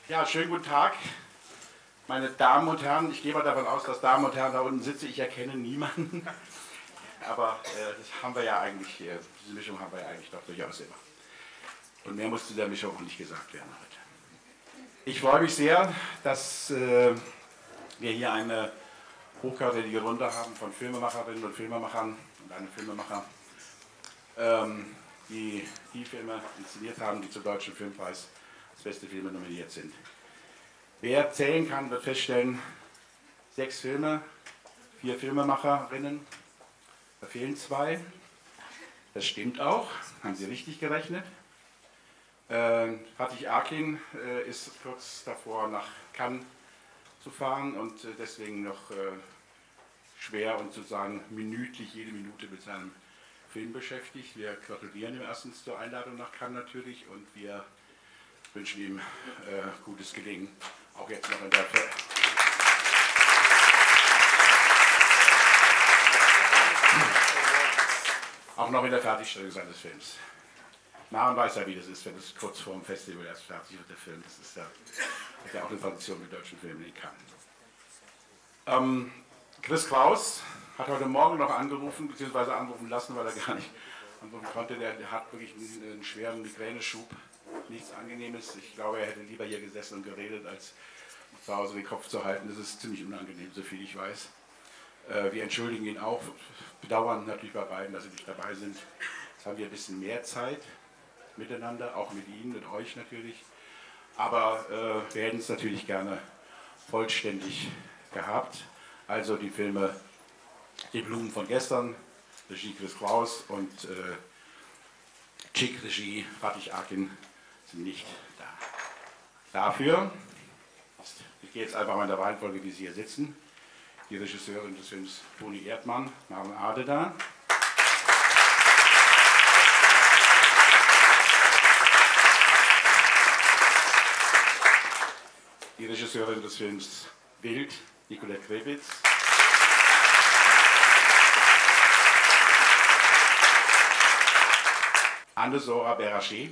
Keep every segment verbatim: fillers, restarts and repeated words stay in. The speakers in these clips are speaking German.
Ja, schönen guten Tag, meine Damen und Herren. Ich gehe mal davon aus, dass Damen und Herren da unten sitzen. Ich erkenne niemanden. Aber äh, das haben wir ja eigentlich, äh, diese Mischung haben wir ja eigentlich doch durchaus immer. Und mehr muss zu der Mischung auch nicht gesagt werden heute. Ich freue mich sehr, dass äh, wir hier eine hochkarätige Runde haben von Filmemacherinnen und Filmemachern und einem Filmemacher, ähm, die die Filme inszeniert haben, die zum Deutschen Filmpreis als beste Filme nominiert sind. Wer zählen kann, wird feststellen, sechs Filme, vier Filmemacherinnen, da fehlen zwei. Das stimmt auch, haben Sie richtig gerechnet. Äh, Fatih Akin äh, ist kurz davor, nach Cannes zu fahren und äh, deswegen noch äh, schwer und sozusagen minütlich jede Minute mit seinem Film beschäftigt. Wir gratulieren ihm erstens zur Einladung nach Cannes natürlich und wir wünschen ihm äh, gutes Gelingen, auch jetzt noch in der Ver auch noch in der Fertigstellung seines Films. Maren weiß ja, wie das ist, wenn es kurz vor dem Festival erst fertig wird, der Film. Das ist ja, ist ja auch eine Tradition mit deutschen Filmen in Cannes. Ähm, Chris Kraus hat heute Morgen noch angerufen, beziehungsweise anrufen lassen, weil er gar nicht anrufen konnte. Der, der hat wirklich einen, einen schweren Migräneschub, nichts Angenehmes. Ich glaube, er hätte lieber hier gesessen und geredet, als zu Hause den Kopf zu halten. Das ist ziemlich unangenehm, so viel ich weiß. Äh, wir entschuldigen ihn auch, bedauern natürlich bei beiden, dass sie nicht dabei sind. Jetzt haben wir ein bisschen mehr Zeit miteinander, auch mit Ihnen, mit euch natürlich. Aber äh, wir hätten es natürlich gerne vollständig gehabt. Also die Filme Die Blumen von gestern, Regie Chris Kraus und äh, Chick Regie Fatih Akin sind nicht da. Dafür, ich gehe jetzt einfach mal in der Reihenfolge, wie Sie hier sitzen, die Regisseurin des Films Toni Erdmann, Maren Ade da. Die Regisseurin des Films Wild, Nicolette Krebitz. Anne-Sora Berachet.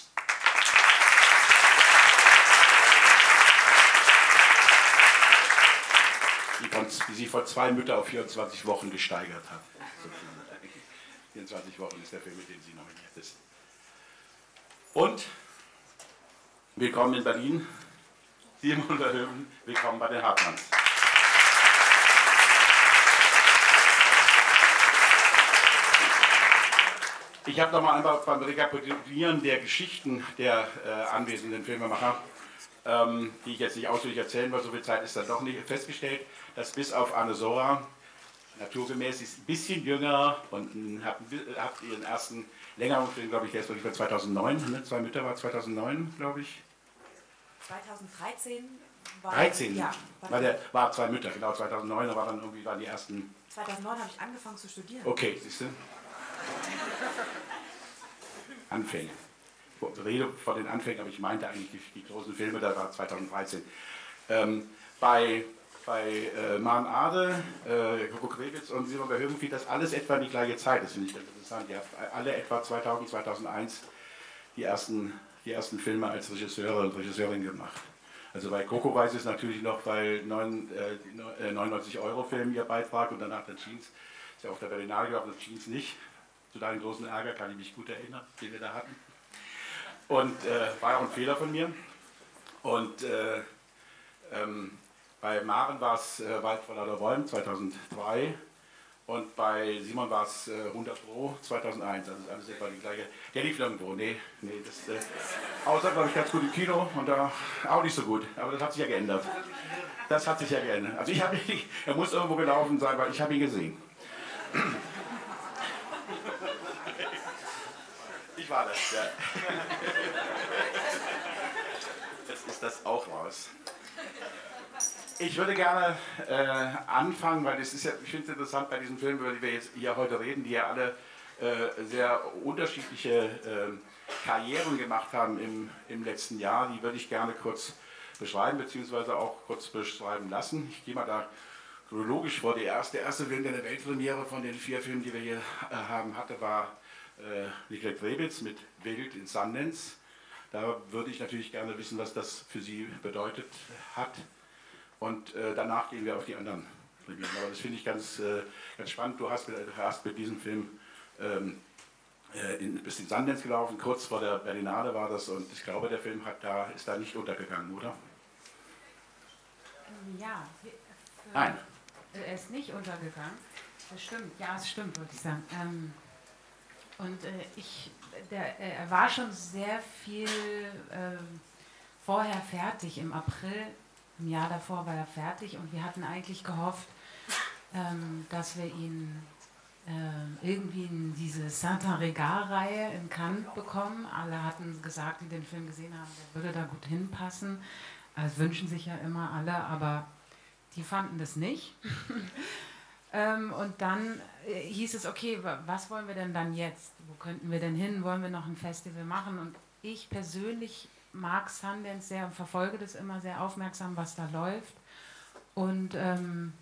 Die, von, die sich von zwei Mütter auf vierundzwanzig Wochen gesteigert hat. vierundzwanzig Wochen ist der Film, mit dem sie nominiert ist. Und willkommen in Berlin. Simon Verhoeven, willkommen bei den Hartmanns. Ich habe noch mal einmal beim Rekapitulieren der Geschichten der äh, anwesenden Filmemacher, ähm, die ich jetzt nicht ausführlich erzählen will, so viel Zeit ist dann doch nicht, festgestellt, dass bis auf Anne-Sora, naturgemäß, sie ist ein bisschen jünger und hat, hat ihren ersten längeren Film, glaube ich, der ist wirklich von zweitausendneun, ne? Zwei Mütter war zweitausendneun, glaube ich. zweitausenddreizehn war, dreizehn, ja, war, war, der, war zwei Mütter, genau, zweitausendneun, da war dann irgendwie waren die ersten... zweitausendneun habe ich angefangen zu studieren. Okay, siehst du? Anfänge. Ich rede von den Anfängen, aber ich meinte eigentlich die, die großen Filme, da war zweitausenddreizehn. Ähm, bei bei äh, Maren Ade, äh, Coco Krebitz und Simon Verhoeven fiel das alles etwa in die gleiche Zeit. Das finde ich ganz interessant. Die haben alle etwa zweitausend, zweitausendeins die ersten, die ersten Filme als Regisseure und Regisseurin gemacht. Also bei Coco weiß ich es natürlich noch, weil neunundneunzig Euro Film ihr Beitrag und danach der Jeans. Ist ja auf der Berlinale gelaufen, das Jeans nicht. Zu deinem großen Ärger kann ich mich gut erinnern, den wir da hatten. Und äh, war auch ein Fehler von mir. Und äh, ähm, bei Maren war es äh, Wald vor lauter Bäumen zweitausenddrei und bei Simon war es äh, hundert Pro zweitausendeins. Also alles etwa die gleiche. Der lief irgendwo, nee, nee, das äh, außer glaube ich ganz gut im Kino und da auch nicht so gut. Aber das hat sich ja geändert. Das hat sich ja geändert. Also ich habe, er muss irgendwo gelaufen sein, weil ich habe ihn gesehen. Ich war das, ja. Jetzt ist das auch raus. Ich würde gerne äh, anfangen, weil es ist ja, ich finde es interessant bei diesen Filmen, über die wir jetzt hier heute reden, die ja alle äh, sehr unterschiedliche äh, Karrieren gemacht haben im, im letzten Jahr. Die würde ich gerne kurz beschreiben, beziehungsweise auch kurz beschreiben lassen. Ich gehe mal da chronologisch vor. Der erste, der erste Film, der eine Weltpremiere von den vier Filmen, die wir hier äh, haben, hatte, war äh, Nicolette Krebitz mit Wild in Sundance. Da würde ich natürlich gerne wissen, was das für Sie bedeutet hat. Und äh, danach gehen wir auf die anderen Premieren. Aber das finde ich ganz, äh, ganz spannend. Du hast, hast mit diesem Film ähm, in, bist in Sundance gelaufen, kurz vor der Berlinale war das. Und ich glaube, der Film hat da, ist da nicht untergegangen, oder? Ja, für, Nein. Er ist nicht untergegangen. Das stimmt, ja, es stimmt, würde ich sagen. Ähm, und äh, ich, der, er war schon sehr viel äh, vorher fertig. Im April, im Jahr davor war er fertig und wir hatten eigentlich gehofft, ähm, dass wir ihn äh, irgendwie in diese Saint-Regard-Reihe in Cannes bekommen. Alle hatten gesagt, die den Film gesehen haben, der würde da gut hinpassen. Das wünschen sich ja immer alle, aber die fanden das nicht. ähm, und dann äh, hieß es, okay, was wollen wir denn dann jetzt? Wo könnten wir denn hin? Wollen wir noch ein Festival machen? Und ich persönlich mag Sundance sehr und verfolge das immer sehr aufmerksam, was da läuft. Und ähm,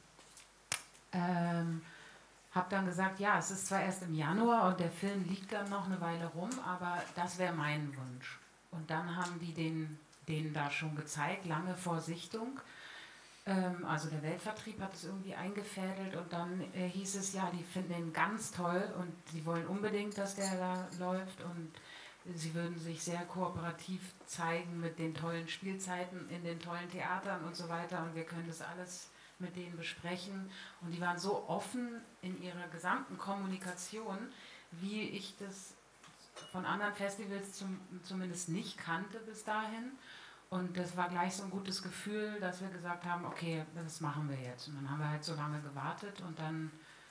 ähm, habe dann gesagt, ja, es ist zwar erst im Januar und der Film liegt dann noch eine Weile rum, aber das wäre mein Wunsch. Und dann haben die den, den da schon gezeigt, lange vor Sichtung. Ähm, also der Weltvertrieb hat es irgendwie eingefädelt und dann äh, hieß es, ja, die finden den ganz toll und sie wollen unbedingt, dass der da läuft und sie würden sich sehr kooperativ zeigen mit den tollen Spielzeiten in den tollen Theatern und so weiter und wir können das alles mit denen besprechen und die waren so offen in ihrer gesamten Kommunikation, wie ich das von anderen Festivals zum, zumindest nicht kannte bis dahin und das war gleich so ein gutes Gefühl, dass wir gesagt haben, okay, das machen wir jetzt und dann haben wir halt so lange gewartet und dann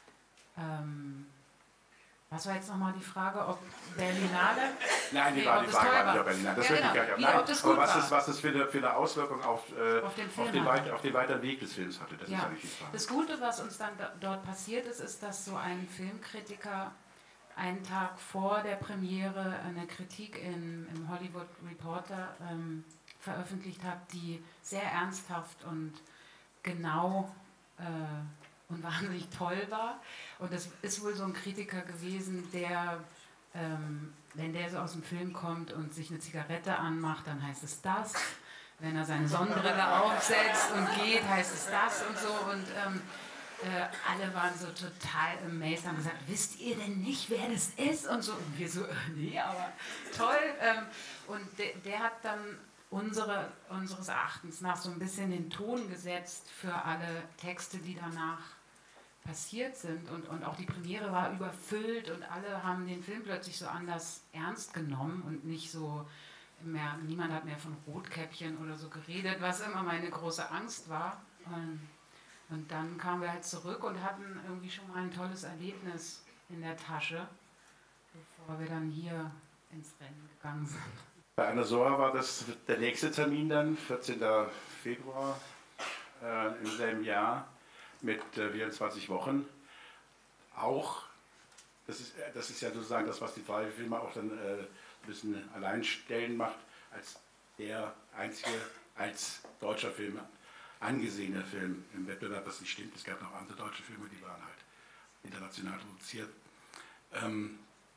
ähm, was war jetzt nochmal die Frage, ob Berlinale? Nein, die, nee, war, die Frage war nicht, ob Berlinale. Das ja, würde genau. ich gar Wie, nicht. ob das gut aber was war. ist, was das für eine, für eine Auswirkung auf, äh, auf, den, Film auf, den weit, auf den weiteren Weg des Films hatte? Das ja. ist eigentlich die Frage. Das Gute, was uns dann dort passiert ist, ist, dass so ein Filmkritiker einen Tag vor der Premiere eine Kritik in, im Hollywood Reporter ähm, veröffentlicht hat, die sehr ernsthaft und genau äh, und wahnsinnig toll war. Und das ist wohl so ein Kritiker gewesen, der, ähm, wenn der so aus dem Film kommt und sich eine Zigarette anmacht, dann heißt es das. Wenn er seine Sonnenbrille aufsetzt und geht, heißt es das und so. Und ähm, äh, alle waren so total amazed, haben gesagt, wisst ihr denn nicht, wer das ist? Und so. Und wir so, äh, nee, aber toll. Ähm, und de, der hat dann unsere, unseres Erachtens nach so ein bisschen den Ton gesetzt für alle Texte, die danach passiert sind und, und auch die Premiere war überfüllt und alle haben den Film plötzlich so anders ernst genommen und nicht so mehr, niemand hat mehr von Rotkäppchen oder so geredet, was immer meine große Angst war. Und, und dann kamen wir halt zurück und hatten irgendwie schon mal ein tolles Erlebnis in der Tasche, bevor wir dann hier ins Rennen gegangen sind. Bei Anna Soa war das der nächste Termin dann, vierzehnten Februar äh, im selben Jahr. Mit äh, vierundzwanzig Wochen. Auch, das ist, das ist ja sozusagen das, was die drei Filme auch dann äh, ein bisschen alleinstellen macht, als der einzige, als deutscher Film, angesehener Film im Wettbewerb, was nicht stimmt. Es gab noch andere deutsche Filme, die waren halt international produziert. Ähm,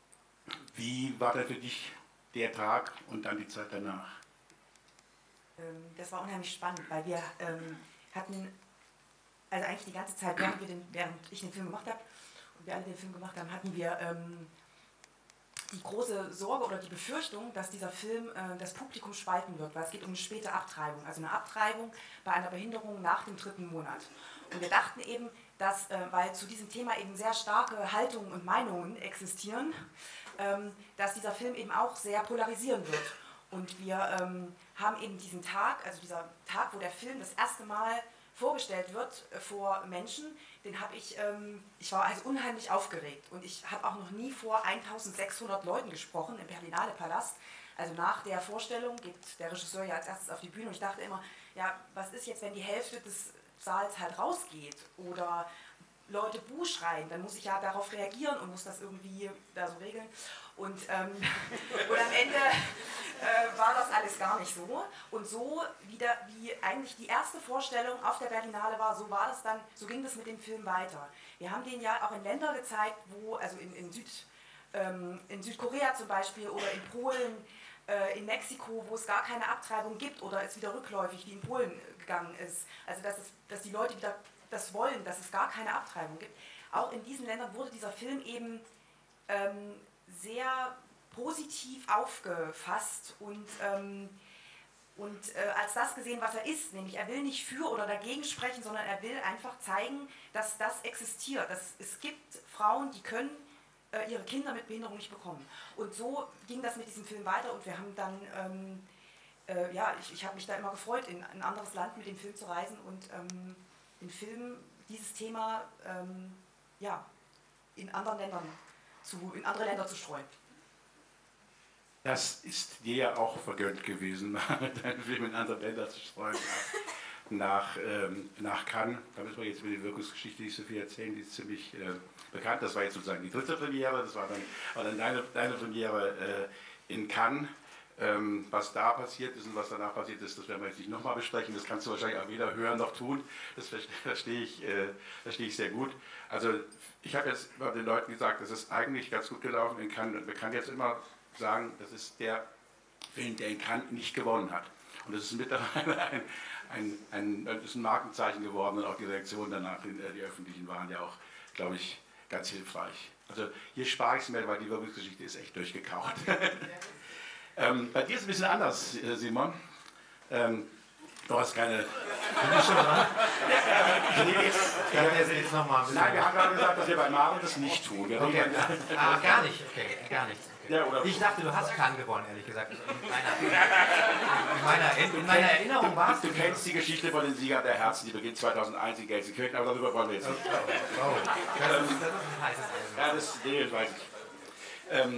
wie war denn für dich der Tag und dann die Zeit danach? Ähm, das war unheimlich spannend, weil wir ähm, hatten also eigentlich die ganze Zeit, während, wir den, während ich den Film gemacht habe und wir alle den Film gemacht haben, hatten wir ähm, die große Sorge oder die Befürchtung, dass dieser Film äh, das Publikum spalten wird, weil es geht um eine späte Abtreibung, also eine Abtreibung bei einer Behinderung nach dem dritten Monat. Und wir dachten eben, dass, äh, weil zu diesem Thema eben sehr starke Haltungen und Meinungen existieren, ähm, dass dieser Film eben auch sehr polarisieren wird. Und wir ähm, haben eben diesen Tag, also dieser Tag, wo der Film das erste Mal vorgestellt wird vor Menschen, den habe ich, ähm, ich war also unheimlich aufgeregt und ich habe auch noch nie vor eintausendsechshundert Leuten gesprochen im Berlinale Palast. Also nach der Vorstellung geht der Regisseur ja als erstes auf die Bühne und ich dachte immer, ja, was ist jetzt, wenn die Hälfte des Saals halt rausgeht oder Leute Buh schreien, dann muss ich ja darauf reagieren und muss das irgendwie da so regeln. Und, ähm, und am Ende äh, war das alles gar nicht so. Und so wieder, wie eigentlich die erste Vorstellung auf der Berlinale war, so war das dann, so ging das mit dem Film weiter. Wir haben den ja auch in Ländern gezeigt, wo, also in, in, Süd, ähm, in Südkorea zum Beispiel oder in Polen, äh, in Mexiko, wo es gar keine Abtreibung gibt oder es wieder rückläufig wie in Polen gegangen ist. Also dass, es, dass die Leute wieder das wollen, dass es gar keine Abtreibung gibt. Auch in diesen Ländern wurde dieser Film eben ähm, sehr positiv aufgefasst und, ähm, und äh, als das gesehen, was er ist. Nämlich er will nicht für oder dagegen sprechen, sondern er will einfach zeigen, dass das existiert. Dass es gibt Frauen, die können äh, ihre Kinder mit Behinderung nicht bekommen. Und so ging das mit diesem Film weiter und wir haben dann, ähm, äh, ja, ich, ich habe mich da immer gefreut, in ein anderes Land mit dem Film zu reisen und ähm, den Film, dieses Thema, ähm, ja, in anderen Ländern zu, in andere Länder zu streuen. Das ist dir ja auch vergönnt gewesen, deinen Film in andere Länder zu streuen. Nach, ähm, nach Cannes, da müssen wir jetzt über die Wirkungsgeschichte nicht so viel erzählen, die ist ziemlich äh, bekannt. Das war jetzt sozusagen die dritte Premiere, das war dann, war dann deine, deine Premiere äh, in Cannes. Ähm, was da passiert ist und was danach passiert ist, das werden wir jetzt nicht nochmal besprechen. Das kannst du wahrscheinlich auch weder hören noch tun. Das verstehe ich, äh, verstehe ich sehr gut. Also ich habe jetzt bei den Leuten gesagt, das ist eigentlich ganz gut gelaufen in Cannes. Wir können jetzt immer sagen, das ist der Film, der in Cannes nicht gewonnen hat. Und das ist mittlerweile ein, ein, ein, ein, ist ein Markenzeichen geworden und auch die Reaktionen danach, in, äh, die öffentlichen, waren ja auch, glaube ich, ganz hilfreich. Also hier spare ich es mir, weil die Wirkungsgeschichte ist echt durchgekaut. Ähm, bei dir ist es ein bisschen anders, Simon. Ähm, du hast keine... Bin ich schon dran? Ich dachte, jetzt, jetzt noch mal ein bisschen. Nein, wir haben gerade gesagt, dass wir bei Maren das nicht tun. Wir okay. Ah, gar nicht, okay, gar nicht. Okay. Ja, oder ich dachte, du hast Cannes gewonnen, ehrlich gesagt. In meiner, in meiner, in meiner Erinnerung war es... Du kennst die Geschichte von den Siegern der Herzen, die beginnt zweitausendeins in Gelsenkirchen, aber darüber wollen wir jetzt nicht. Oh, oh. Das, ist, das ist ein heißes Eisen. Ja, das nee, weiß ich. Ähm,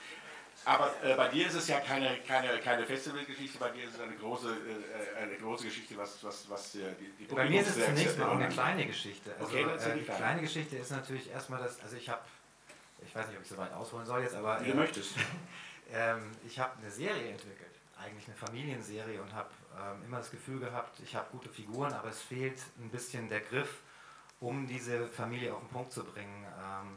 Aber äh, bei dir ist es ja keine, keine, keine Festivalgeschichte, bei dir ist es eine große, äh, eine große Geschichte, was, was, was äh, die, die Bei mir ist es zunächst mal auch eine kleine Geschichte. Also, okay, das ist äh, die kleine. kleine Geschichte ist natürlich erstmal das, also ich habe, ich weiß nicht, ob ich so weit ausholen soll jetzt, aber... Wie du äh, möchtest. ähm, ich habe eine Serie entwickelt, eigentlich eine Familienserie und habe ähm, immer das Gefühl gehabt, ich habe gute Figuren, aber es fehlt ein bisschen der Griff, um diese Familie auf den Punkt zu bringen. Ähm,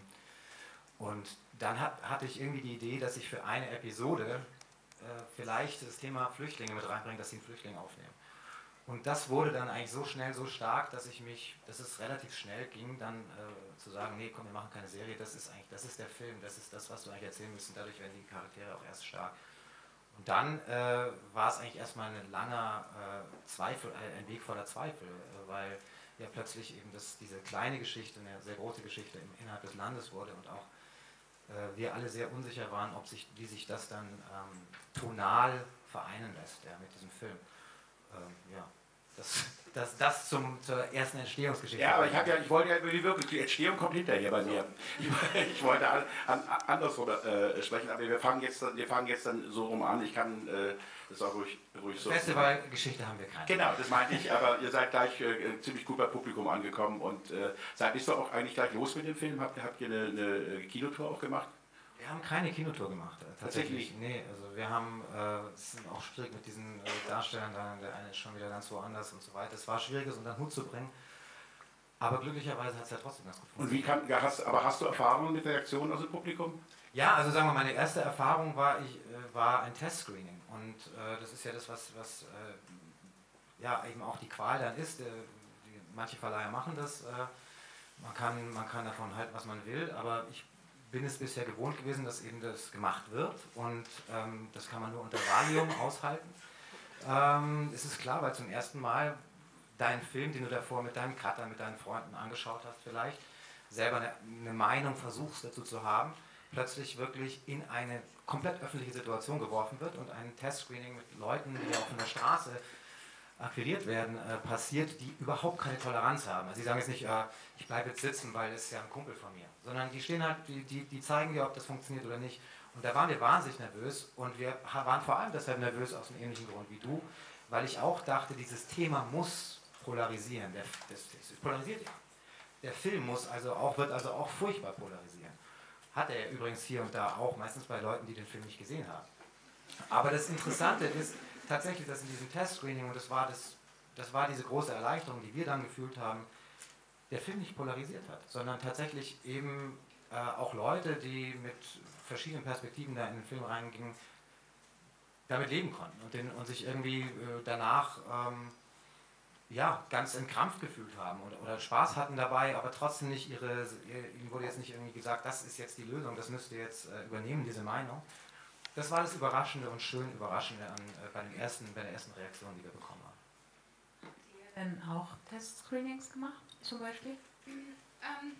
Und dann hat, hatte ich irgendwie die Idee, dass ich für eine Episode äh, vielleicht das Thema Flüchtlinge mit reinbringe, dass sie einen Flüchtling aufnehmen. Und das wurde dann eigentlich so schnell, so stark, dass ich mich, dass es relativ schnell ging, dann äh, zu sagen, nee, komm, wir machen keine Serie, das ist eigentlich, das ist der Film, das ist das, was du eigentlich erzählen musst, und dadurch werden die Charaktere auch erst stark. Und dann äh, war es eigentlich erstmal ein langer äh, Zweifel, äh, ein Weg voller Zweifel, äh, weil ja plötzlich eben das, diese kleine Geschichte, eine sehr große Geschichte im, innerhalb des Landes wurde und auch äh, wir alle sehr unsicher waren, ob sich, wie sich das dann ähm, tonal vereinen lässt, ja, mit diesem Film. Ähm, ja, das, das, das zum, zur ersten Entstehungsgeschichte. Ja, aber ich, ja, ich wollte ja über die Wirkung, die Entstehung kommt hinterher bei mir. Ich, ich wollte an, an, andersrum äh, sprechen, aber wir fangen, jetzt, wir fangen jetzt dann so rum an. Ich kann äh, das auch ruhig, ruhig so... Festivalgeschichte haben wir keine. Genau, das meinte ich, aber ihr seid gleich äh, ziemlich gut beim Publikum angekommen und äh, seid, bist du auch eigentlich gleich los mit dem Film? Habt, habt ihr eine, eine Kinotour auch gemacht? Wir haben keine Kinotour gemacht, äh, tatsächlich. tatsächlich. Nee, also wir haben, äh, es ist auch schwierig mit diesen äh, Darstellern, da, der eine ist schon wieder ganz woanders und so weiter. Es war schwierig, es unter den Hut zu bringen, aber glücklicherweise hat es ja trotzdem ganz gut funktioniert. Und wie kann, hast, aber hast du Erfahrungen mit Reaktionen aus dem Publikum? Ja, also sagen wir, meine erste Erfahrung war, ich, äh, war ein Testscreening und äh, das ist ja das, was, was äh, ja eben auch die Qual dann ist. Äh, die, manche Verleiher machen das, äh, man, kann, man kann davon halten, was man will, aber ich bin es bisher gewohnt gewesen, dass eben das gemacht wird und ähm, das kann man nur unter Valium aushalten. Ähm, es ist klar, weil zum ersten Mal deinen Film, den du davor mit deinem Cutter, mit deinen Freunden angeschaut hast vielleicht, selber eine, eine Meinung versuchst dazu zu haben, plötzlich wirklich in eine komplett öffentliche Situation geworfen wird und ein Testscreening mit Leuten, die auch von der Straße akquiriert werden, äh, passiert, die überhaupt keine Toleranz haben. Also sie sagen jetzt nicht, äh, ich bleibe jetzt sitzen, weil das ist ja ein Kumpel von mir, sondern die stehen halt, die, die, die zeigen dir, ob das funktioniert oder nicht. Und da waren wir wahnsinnig nervös und wir waren vor allem deshalb nervös aus einem ähnlichen Grund wie du, weil ich auch dachte, dieses Thema muss polarisieren. Der, das, das polarisiert ja. Der Film muss also auch, wird also auch furchtbar polarisieren. Hat er übrigens hier und da auch, meistens bei Leuten, die den Film nicht gesehen haben. Aber das Interessante ist tatsächlich, dass in diesem Testscreening, und das war, das, das war diese große Erleichterung, die wir dann gefühlt haben, der Film nicht polarisiert hat, sondern tatsächlich eben äh, auch Leute, die mit verschiedenen Perspektiven da in den Film reingingen, damit leben konnten und, den, und sich irgendwie äh, danach ähm, ja, ganz entkrampft gefühlt haben oder, oder Spaß hatten dabei, aber trotzdem nicht ihre, ihnen wurde jetzt nicht irgendwie gesagt, das ist jetzt die Lösung, das müsst ihr jetzt äh, übernehmen, diese Meinung. Das war das Überraschende und schön Überraschende an, äh, bei, den ersten, bei der ersten Reaktion, die wir bekommen haben. Habt ihr denn auch Testscreenings gemacht, zum Beispiel? Ähm,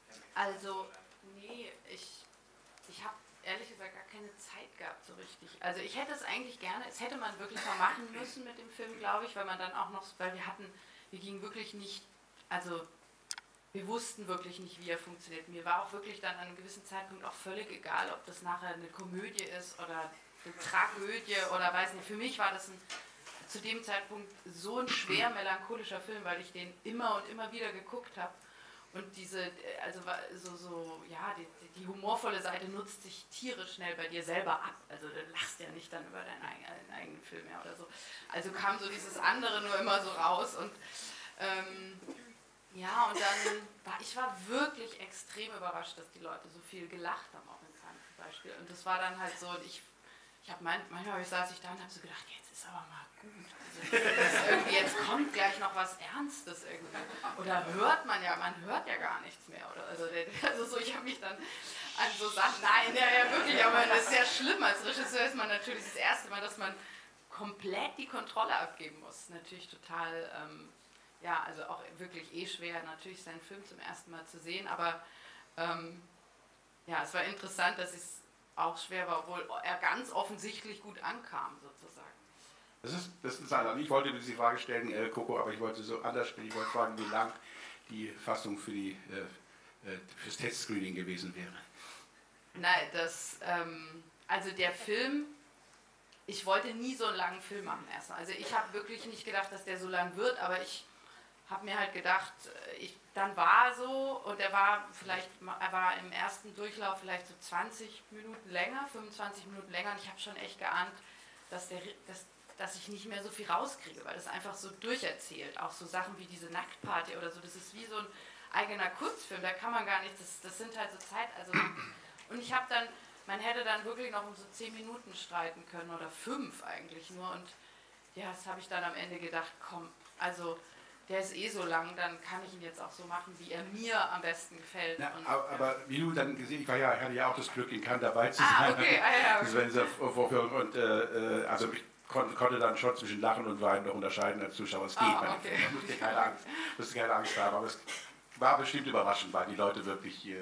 also, nee, ich, ich habe ehrlich gesagt gar keine Zeit gehabt so richtig. Also ich hätte es eigentlich gerne, es hätte man wirklich mal machen müssen mit dem Film, glaube ich, weil man dann auch noch, weil wir hatten, wir gingen wirklich nicht, also wir wussten wirklich nicht, wie er funktioniert. Mir war auch wirklich dann an einem gewissen Zeitpunkt auch völlig egal, ob das nachher eine Komödie ist oder eine Tragödie oder weiß nicht. Für mich war das ein, zu dem Zeitpunkt so ein schwer melancholischer Film, weil ich den immer und immer wieder geguckt habe. Und diese, also so, so ja, die, die humorvolle Seite nutzt sich tierisch schnell bei dir selber ab. Also du lachst ja nicht dann über deinen eigenen, eigenen Film mehr oder so. Also kam so dieses andere nur immer so raus. Und ähm, ja, und dann war ich war wirklich extrem überrascht, dass die Leute so viel gelacht haben, auch in Cannes zum Beispiel. Und das war dann halt so, ich, ich habe mein, manchmal saß ich da und habe so gedacht, jetzt ist aber mal gut. Also, irgendwie, jetzt kommt gleich noch was Ernstes irgendwie. Oder hört man ja, man hört ja gar nichts mehr. Oder, also, also so, ich habe mich dann an so Sachen, nein, ja, ja wirklich, aber das ist sehr schlimm. Als Regisseur ist man natürlich das erste Mal, dass man komplett die Kontrolle abgeben muss. Natürlich total, ähm, ja, also auch wirklich eh schwer, natürlich seinen Film zum ersten Mal zu sehen. Aber ähm, ja, es war interessant, dass es auch schwer war, obwohl er ganz offensichtlich gut ankam, sozusagen. Das ist, das ist also, ich wollte diese Frage stellen, äh, Coco, aber ich wollte so anders stellen. Ich wollte fragen, wie lang die Fassung für die, äh, äh, fürs Testscreening gewesen wäre. Nein, das, ähm, also der Film, ich wollte nie so einen langen Film machen erstmal. Also ich habe wirklich nicht gedacht, dass der so lang wird, aber ich habe mir halt gedacht, ich, dann war er so und er war vielleicht, er war im ersten Durchlauf vielleicht so zwanzig Minuten länger, fünfundzwanzig Minuten länger und ich habe schon echt geahnt, dass, der, dass, dass ich nicht mehr so viel rauskriege, weil das einfach so durcherzählt. Auch so Sachen wie diese Nacktparty oder so, das ist wie so ein eigener Kurzfilm, da kann man gar nicht, das, das sind halt so Zeit, also und ich habe dann, man hätte dann wirklich noch um so zehn Minuten streiten können oder fünf eigentlich nur und ja, das habe ich dann am Ende gedacht, komm, also der ist eh so lang, dann kann ich ihn jetzt auch so machen, wie er mir am besten gefällt. Na, und, aber, aber wie du dann gesehen, ich war ja, hatte ja auch das Glück, in Cannes dabei zu ah, sein. okay, ah, ja, okay. Das war Vorführung und äh, also ich konnte, konnte dann schon zwischen Lachen und Weinen noch unterscheiden als Zuschauer. Es geht, Ah, man okay. musste keine Angst, musste keine Angst haben, aber es war bestimmt überraschend, weil die Leute wirklich, äh,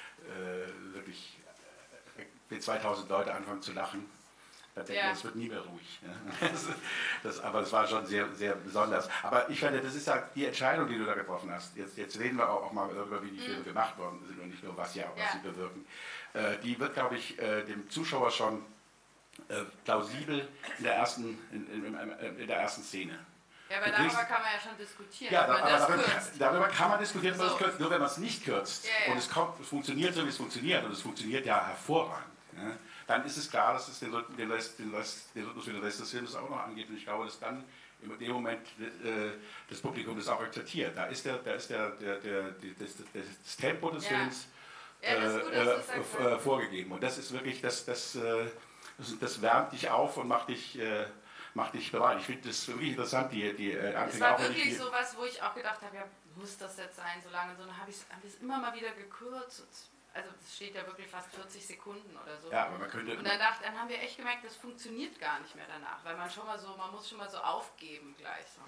wirklich wenn zweitausend Leute anfangen zu lachen, dann denken wir, Ja. es wird nie mehr ruhig. Ja. Das, das, aber es war schon sehr, sehr besonders. Aber ich finde, das ist ja die Entscheidung, die du da getroffen hast. Jetzt, jetzt reden wir auch, auch mal darüber, wie die Filme mhm. gemacht worden sind und nicht nur, was, ja, was ja. sie bewirken. Äh, die wird, glaube ich, äh, dem Zuschauer schon äh, plausibel in der ersten, in, in, in der ersten Szene. Ja, aber darüber kann man ja schon diskutieren, ja, wenn man aber das darüber, kürzt. darüber kann man diskutieren, so. man das kürzt. Nur wenn man es nicht kürzt ja, ja. und es, kommt, es funktioniert so, wie es funktioniert, und es funktioniert ja hervorragend, ja, dann ist es klar, dass es den, den, Rest, den, Rest, den Rhythmus für den Rest des Films auch noch angeht. Und ich glaube, dass dann in dem Moment äh, das Publikum das auch akzeptiert. Da ist, der, da ist der, der, der, das, das Tempo des Ja. Films Ja, das ist gut, äh, dass du sagst, äh, vorgegeben. Und das ist wirklich, das, das, das, das wärmt dich auf und macht dich... Äh, macht dich bereit. Ich finde das wirklich interessant, die, die äh, Anfänge. Es war auch wirklich die, sowas, wo ich auch gedacht habe, ja, muss das jetzt sein, so lange, so, dann habe ich es immer mal wieder gekürzt. Also es steht ja wirklich fast vierzig Sekunden oder so. Ja, aber man könnte... Und dann, dachte, dann haben wir echt gemerkt, das funktioniert gar nicht mehr danach, weil man schon mal so, man muss schon mal so aufgeben gleich. So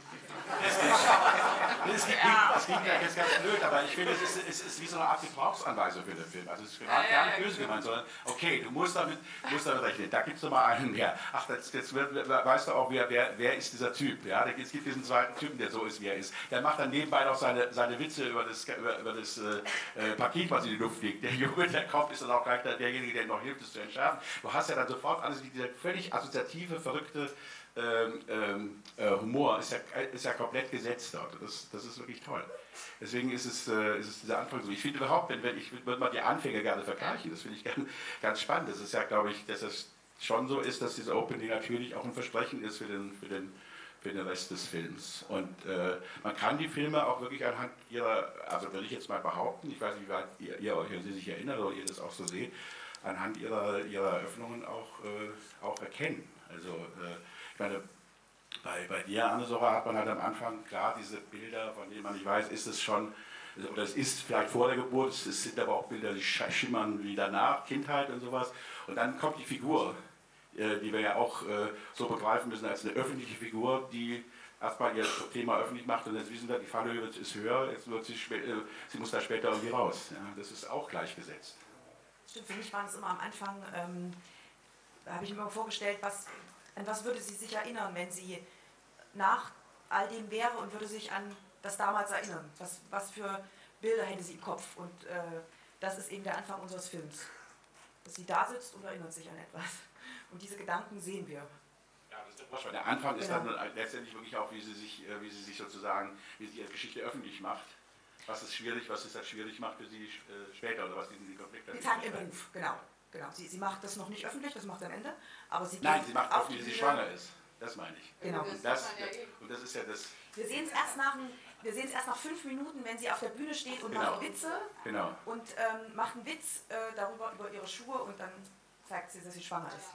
das klingt ja, das klingt ja jetzt ganz blöd, aber ich finde, es ist, es ist wie so eine Art Gebrauchsanweisung für den Film. Also es ist gerade ja, gar nicht ja, böse ja, gemeint, sondern okay, du musst damit, musst damit rechnen. Da gibt es nochmal einen mehr. Ach, jetzt, jetzt wird, weißt du auch, wer, wer, wer ist dieser Typ. Ja? Es gibt diesen zweiten Typen, der so ist, wie er ist. Der macht dann nebenbei noch seine, seine Witze über das, über, über das äh, Paket, was in die Luft fliegt. Der Junge, der kommt, ist dann auch gleich derjenige, der noch hilft, es zu entschärfen. Du hast ja dann sofort alles, dieser völlig assoziative, verrückte ähm, ähm, äh, Humor ist ja, ist ja komplett gesetzt dort. Das, das ist wirklich toll. Deswegen ist es, äh, ist es dieser Anfang so. Ich finde überhaupt, wenn, wenn ich würde mal die Anfänge gerne vergleichen, das finde ich ganz, ganz spannend. Das ist ja, glaube ich, dass es schon so ist, dass dieses Opening natürlich auch ein Versprechen ist für den, für den, für den Rest des Films. Und äh, man kann die Filme auch wirklich anhand ihrer, also würde ich jetzt mal behaupten, ich weiß nicht, wie weit ihr, ihr euch an sie sich erinnert oder ihr das auch so seht, anhand ihrer, ihrer Eröffnungen auch, äh, auch erkennen. Also äh, ich meine, bei, bei dir, Anne-Sora, hat man halt am Anfang klar diese Bilder, von denen man nicht weiß, ist es schon, oder es ist vielleicht vor der Geburt, es sind aber auch Bilder, die schimmern wie danach, Kindheit und sowas. Und dann kommt die Figur, äh, die wir ja auch äh, so begreifen müssen als eine öffentliche Figur, die erstmal ihr Thema öffentlich macht und jetzt wissen wir, die Fallhöhe ist höher, jetzt wird sie, äh, sie muss da später irgendwie raus. Ja, das ist auch gleichgesetzt. Stimmt, für mich war es immer am Anfang, ähm, da habe ich mir immer vorgestellt, was, an was würde sie sich erinnern, wenn sie nach all dem wäre und würde sich an das damals erinnern. Was, was für Bilder hätte sie im Kopf? Und äh, das ist eben der Anfang unseres Films. Dass sie da sitzt und erinnert sich an etwas. Und diese Gedanken sehen wir. Ja, das ist der Vorschlag. Der Anfang ist Genau. dann letztendlich wirklich auch, wie sie sich, wie sie sich sozusagen, wie sie ihre Geschichte öffentlich macht. Was ist schwierig, was es halt schwierig macht für sie äh, später oder was diesen Konflikt dann Die Tag im Beruf, genau. genau. Sie, sie macht das noch nicht öffentlich, das macht sie am Ende. Aber sie Nein, geht sie macht auf auch, wie die sie Bühne. schwanger ist. Das meine ich. Genau. Und das, und das ist ja das. Wir sehen es erst nach, wir sehen es erst nach fünf Minuten, wenn sie auf der Bühne steht und Genau. macht Witze Genau. und ähm, macht einen Witz äh, darüber über ihre Schuhe und dann zeigt sie, dass sie schwanger ist.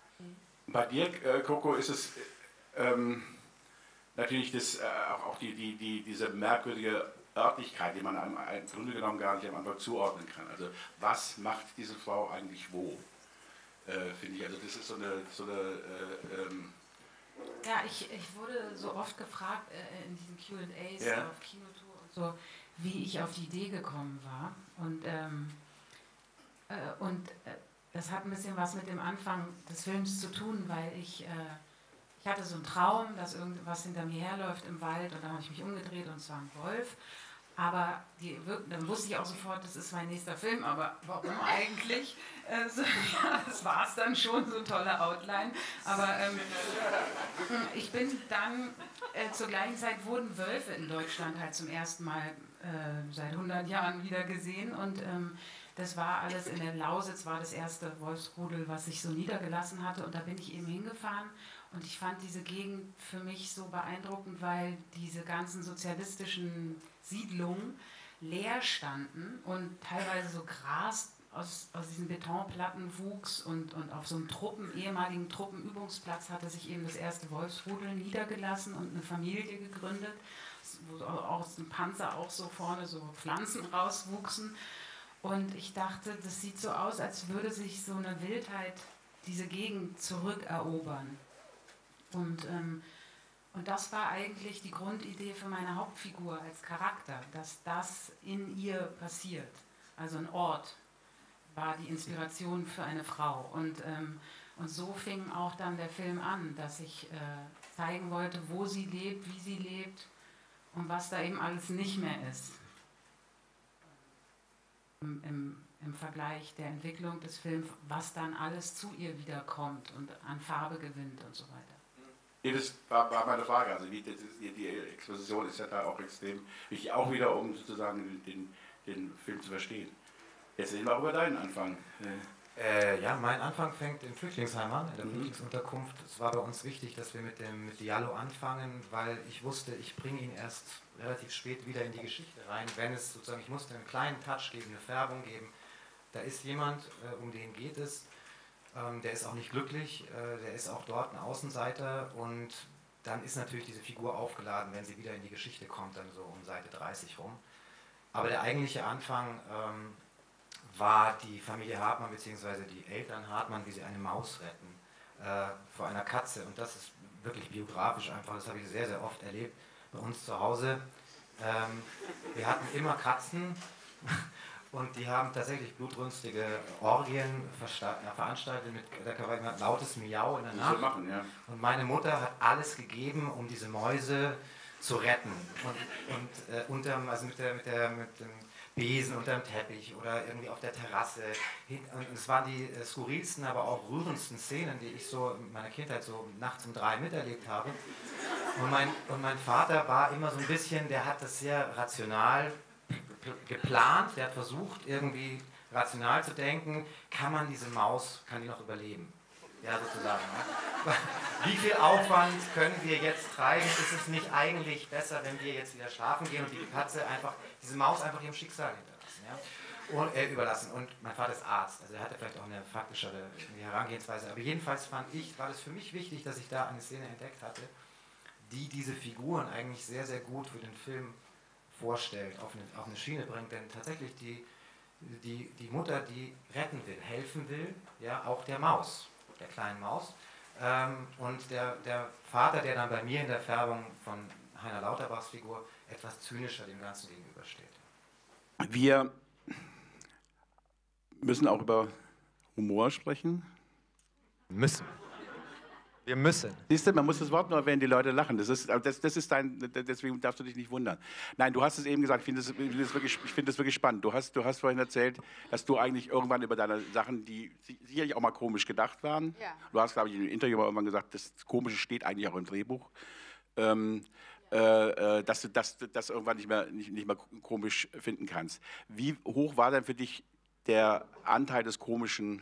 Bei dir, äh, Coco, ist es äh, ähm, natürlich das, äh, auch, auch die, die, die, diese merkwürdige Örtlichkeit, die man einem, im Grunde genommen gar nicht am Anfang zuordnen kann. Also was macht diese Frau eigentlich wo? Äh, Finde ich, also das ist so eine, so eine äh, ähm, Ja, ich, ich wurde so oft gefragt äh, in diesen Q und A's Ja. auf Kinotour und so, wie ich auf die Idee gekommen war. Und, ähm, äh, und äh, das hat ein bisschen was mit dem Anfang des Films zu tun, weil ich, äh, ich hatte so einen Traum, dass irgendwas hinter mir herläuft im Wald und dann habe ich mich umgedreht und es war ein Wolf. Aber die, dann wusste ich auch sofort, das ist mein nächster Film, aber warum eigentlich? Äh, so, ja, das war es dann schon, so tolle Outline. Aber ähm, ich bin dann, äh, zur gleichen Zeit wurden Wölfe in Deutschland halt zum ersten Mal äh, seit hundert Jahren wieder gesehen. Und ähm, das war alles in der Lausitz, war das erste Wolfsrudel, was sich so niedergelassen hatte. Und da bin ich eben hingefahren. Und ich fand diese Gegend für mich so beeindruckend, weil diese ganzen sozialistischen Siedlungen leer standen und teilweise so Gras aus, aus diesen Betonplatten wuchs und, und auf so einem Truppen, ehemaligen Truppenübungsplatz hatte sich eben das erste Wolfsrudel niedergelassen und eine Familie gegründet, wo auch aus dem Panzer auch so vorne so Pflanzen rauswuchsen. Und ich dachte, das sieht so aus, als würde sich so eine Wildheit diese Gegend zurückerobern. Und, ähm, und das war eigentlich die Grundidee für meine Hauptfigur als Charakter, dass das in ihr passiert. Also ein Ort war die Inspiration für eine Frau. Und, ähm, und so fing auch dann der Film an, dass ich äh, zeigen wollte, wo sie lebt, wie sie lebt und was da eben alles nicht mehr ist. Im, im, im Vergleich der Entwicklung des Films, was dann alles zu ihr wiederkommt und an Farbe gewinnt und so weiter. Ja, das war, war meine Frage. Also die, das ist, die, die Exposition ist ja da auch extrem wichtig, auch wieder, um sozusagen den, den Film zu verstehen. Jetzt sehen wir auch über deinen Anfang. Äh, ja, mein Anfang fängt im Flüchtlingsheim an, in der Mhm. Flüchtlingsunterkunft. Es war bei uns wichtig, dass wir mit dem mit Diallo anfangen, weil ich wusste, ich bringe ihn erst relativ spät wieder in die Geschichte rein, wenn es sozusagen, ich musste einen kleinen Touch geben, eine Färbung geben. Da ist jemand, äh, um den geht es, ähm, der ist auch nicht glücklich, äh, der ist auch dort ein Außenseiter und dann ist natürlich diese Figur aufgeladen, wenn sie wieder in die Geschichte kommt, dann so um Seite dreißig rum. Aber der eigentliche Anfang ähm, war die Familie Hartmann bzw. die Eltern Hartmann, wie sie eine Maus retten äh, vor einer Katze. Und das ist wirklich biografisch einfach, das habe ich sehr, sehr oft erlebt bei uns zu Hause. Ähm, wir hatten immer Katzen und die haben tatsächlich blutrünstige Orgien ja, veranstaltet mit da kann man ein lautes Miau in der Das Nacht. machen, ja. Und meine Mutter hat alles gegeben, um diese Mäuse zu retten. Und, und äh, unterm, also mit, der, mit, der, mit dem Besen unterm Teppich oder irgendwie auf der Terrasse. Und es waren die äh, skurrilsten, aber auch rührendsten Szenen, die ich so in meiner Kindheit so nachts um drei miterlebt habe. Und mein, und mein Vater war immer so ein bisschen, der hat das sehr rational geplant, der hat versucht, irgendwie rational zu denken, kann man diese Maus, kann die noch überleben? Ja, sozusagen. Ne? Wie viel Aufwand können wir jetzt treiben? Ist es nicht eigentlich besser, wenn wir jetzt wieder schlafen gehen und die Katze einfach, diese Maus einfach ihrem Schicksal hinterlassen? Ja? und, äh, überlassen. Und mein Vater ist Arzt, also er hatte vielleicht auch eine faktischere Herangehensweise. Aber jedenfalls fand ich, war das für mich wichtig, dass ich da eine Szene entdeckt hatte, die diese Figuren eigentlich sehr, sehr gut für den Film vorstellt, auf eine, auf eine Schiene bringt. Denn tatsächlich die, die, die Mutter, die retten will, helfen will, ja, auch der Maus, der kleinen Maus. Ähm, und der, der Vater, der dann bei mir in der Färbung von Heiner Lauterbachs Figur etwas zynischer dem Ganzen gegenübersteht. Wir müssen auch über Humor sprechen. Müssen. Wir müssen. Siehst du, man muss das Wort nur erwähnen, die Leute lachen. Das ist, das, das ist dein, deswegen darfst du dich nicht wundern. Nein, du hast es eben gesagt, ich finde das, das, wirklich, ich finde das wirklich spannend. Du hast, du hast vorhin erzählt, dass du eigentlich irgendwann über deine Sachen, die sicherlich auch mal komisch gedacht waren, Ja. du hast, glaube ich, in einem Interview mal irgendwann gesagt, das Komische steht eigentlich auch im Drehbuch, ähm, äh, dass du das, das irgendwann nicht mehr, nicht, nicht mehr komisch finden kannst. Wie hoch war denn für dich der Anteil des Komischen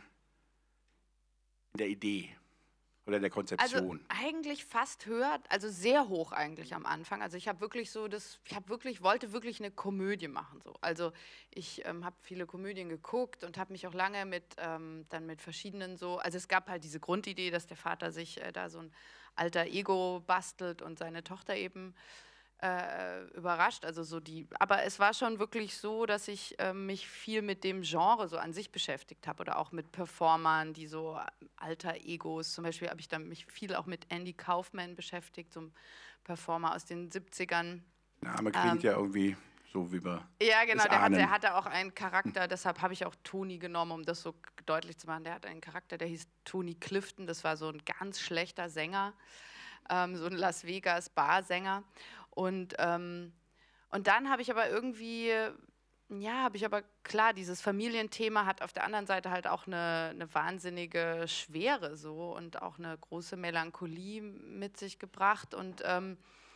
in der Idee? Oder in der Konzeption? Also eigentlich fast höher, also sehr hoch eigentlich am Anfang. Also ich habe wirklich so das, ich habe wirklich, wollte wirklich eine Komödie machen. So. Also ich ähm, habe viele Komödien geguckt und habe mich auch lange mit, ähm, dann mit verschiedenen so, also es gab halt diese Grundidee, dass der Vater sich äh, da so ein alter Ego bastelt und seine Tochter eben äh, überrascht. Also so die, aber es war schon wirklich so, dass ich äh, mich viel mit dem Genre so an sich beschäftigt habe oder auch mit Performern, die so alter Egos, zum Beispiel habe ich dann mich viel auch mit Andy Kaufman beschäftigt, so ein Performer aus den siebzigern. Der Name klingt ähm, ja irgendwie so wie wir Ja, genau, es der hatte, ahnen. der hatte auch einen Charakter, deshalb habe ich auch Tony genommen, um das so deutlich zu machen. Der hatte einen Charakter, der hieß Tony Clifton, das war so ein ganz schlechter Sänger, ähm, so ein Las Vegas Barsänger. Und, ähm, und dann habe ich aber irgendwie, ja, habe ich aber klar, dieses Familienthema hat auf der anderen Seite halt auch eine, eine wahnsinnige Schwere so und auch eine große Melancholie mit sich gebracht. Und ähm,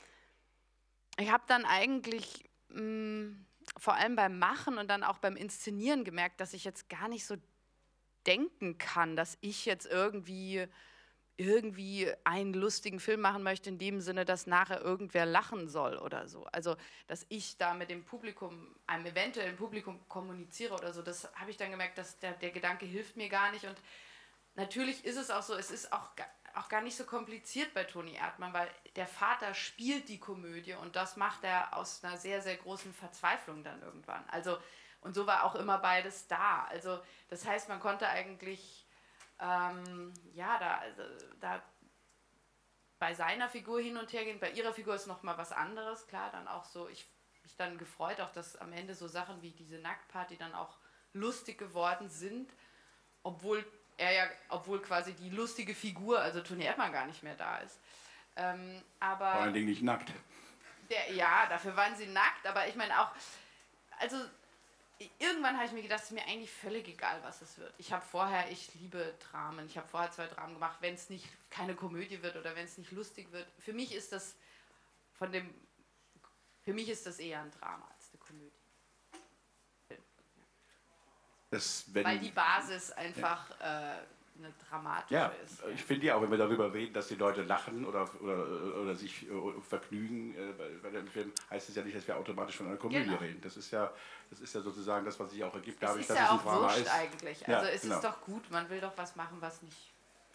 ich habe dann eigentlich mh, vor allem beim Machen und dann auch beim Inszenieren gemerkt, dass ich jetzt gar nicht so denken kann, dass ich jetzt irgendwie irgendwie einen lustigen Film machen möchte, in dem Sinne, dass nachher irgendwer lachen soll oder so. Also, dass ich da mit dem Publikum, einem eventuellen Publikum kommuniziere oder so, das habe ich dann gemerkt, dass der, der Gedanke hilft mir gar nicht. Und natürlich ist es auch so, es ist auch, auch gar nicht so kompliziert bei Toni Erdmann, weil der Vater spielt die Komödie und das macht er aus einer sehr, sehr großen Verzweiflung dann irgendwann. Also, und so war auch immer beides da. Also, das heißt, man konnte eigentlich Ähm, ja, da, also, da bei seiner Figur hin und her gehen, bei ihrer Figur ist nochmal was anderes, klar, dann auch so, ich mich dann gefreut, auch dass am Ende so Sachen wie diese Nacktparty dann auch lustig geworden sind, obwohl er ja, obwohl quasi die lustige Figur, also Toni Erdmann gar nicht mehr da ist. Ähm, aber Vor allen Dingen nicht nackt. Der, ja, dafür waren sie nackt, aber ich meine auch, also irgendwann habe ich mir gedacht, es ist mir eigentlich völlig egal, was es wird. Ich habe vorher, ich liebe Dramen, ich habe vorher zwei Dramen gemacht, wenn es nicht keine Komödie wird oder wenn es nicht lustig wird. Für mich ist das von dem, für mich ist das eher ein Drama als eine Komödie. Das, wenn, Weil die Basis einfach ja. äh, eine dramatische ja, ist. Ich finde ja auch, wenn wir darüber reden, dass die Leute lachen oder, oder, oder sich äh, vergnügen äh, bei, bei dem Film, heißt es ja nicht, dass wir automatisch von einer Komödie Genau. reden. Das ist, ja, das ist ja sozusagen das, was sich auch ergibt, dadurch, es ist dass ja es ein auch Drama wurscht ist. eigentlich. Ja, Also es genau. ist doch gut, man will doch was machen, was nicht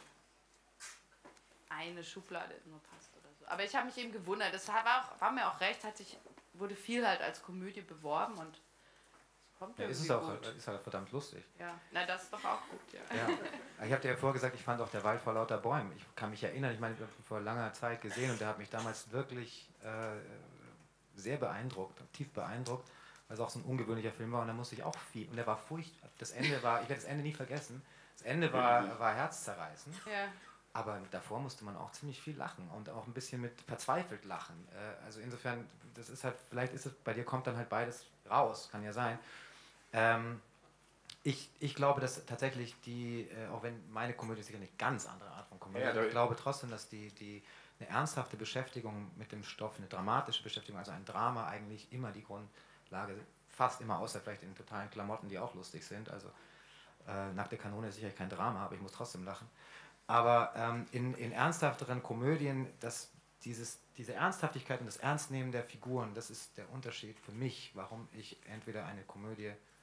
eine Schublade nur passt oder so. Aber ich habe mich eben gewundert, das war, auch, war mir auch recht, hat sich, wurde viel halt als Komödie beworben und es kommt Ja, irgendwie ist es auch, gut. ist halt verdammt lustig. Ja, na das ist doch auch gut, ja. Ja. Ich habe dir ja vorher gesagt, ich fand auch der Wald vor lauter Bäumen. Ich kann mich erinnern, ich meine, ich habe ihn vor langer Zeit gesehen und der hat mich damals wirklich äh, sehr beeindruckt, tief beeindruckt, weil es auch so ein ungewöhnlicher Film war und da musste ich auch viel. Und der war furchtbar. Das Ende war, ich werde das Ende nie vergessen, das Ende war, war herzzerreißend. Ja. Aber davor musste man auch ziemlich viel lachen und auch ein bisschen mit verzweifelt lachen. Äh, also insofern, das ist halt, vielleicht ist es, bei dir kommt dann halt beides raus, kann ja sein. Ähm, ich, ich glaube, dass tatsächlich die, äh, auch wenn meine Komödie sicher eine ganz andere Art von Komödie Ja, ist, ich glaube trotzdem, dass die, die eine ernsthafte Beschäftigung mit dem Stoff, eine dramatische Beschäftigung, also ein Drama eigentlich immer die Grundlage, fast immer, außer vielleicht in totalen Klamotten, die auch lustig sind. Also äh, Nackte Kanone ist sicherlich kein Drama, aber ich muss trotzdem lachen. Aber ähm, in, in ernsthafteren Komödien, dass dieses, diese Ernsthaftigkeit und das Ernstnehmen der Figuren, das ist der Unterschied für mich, warum ich entweder eine Komödie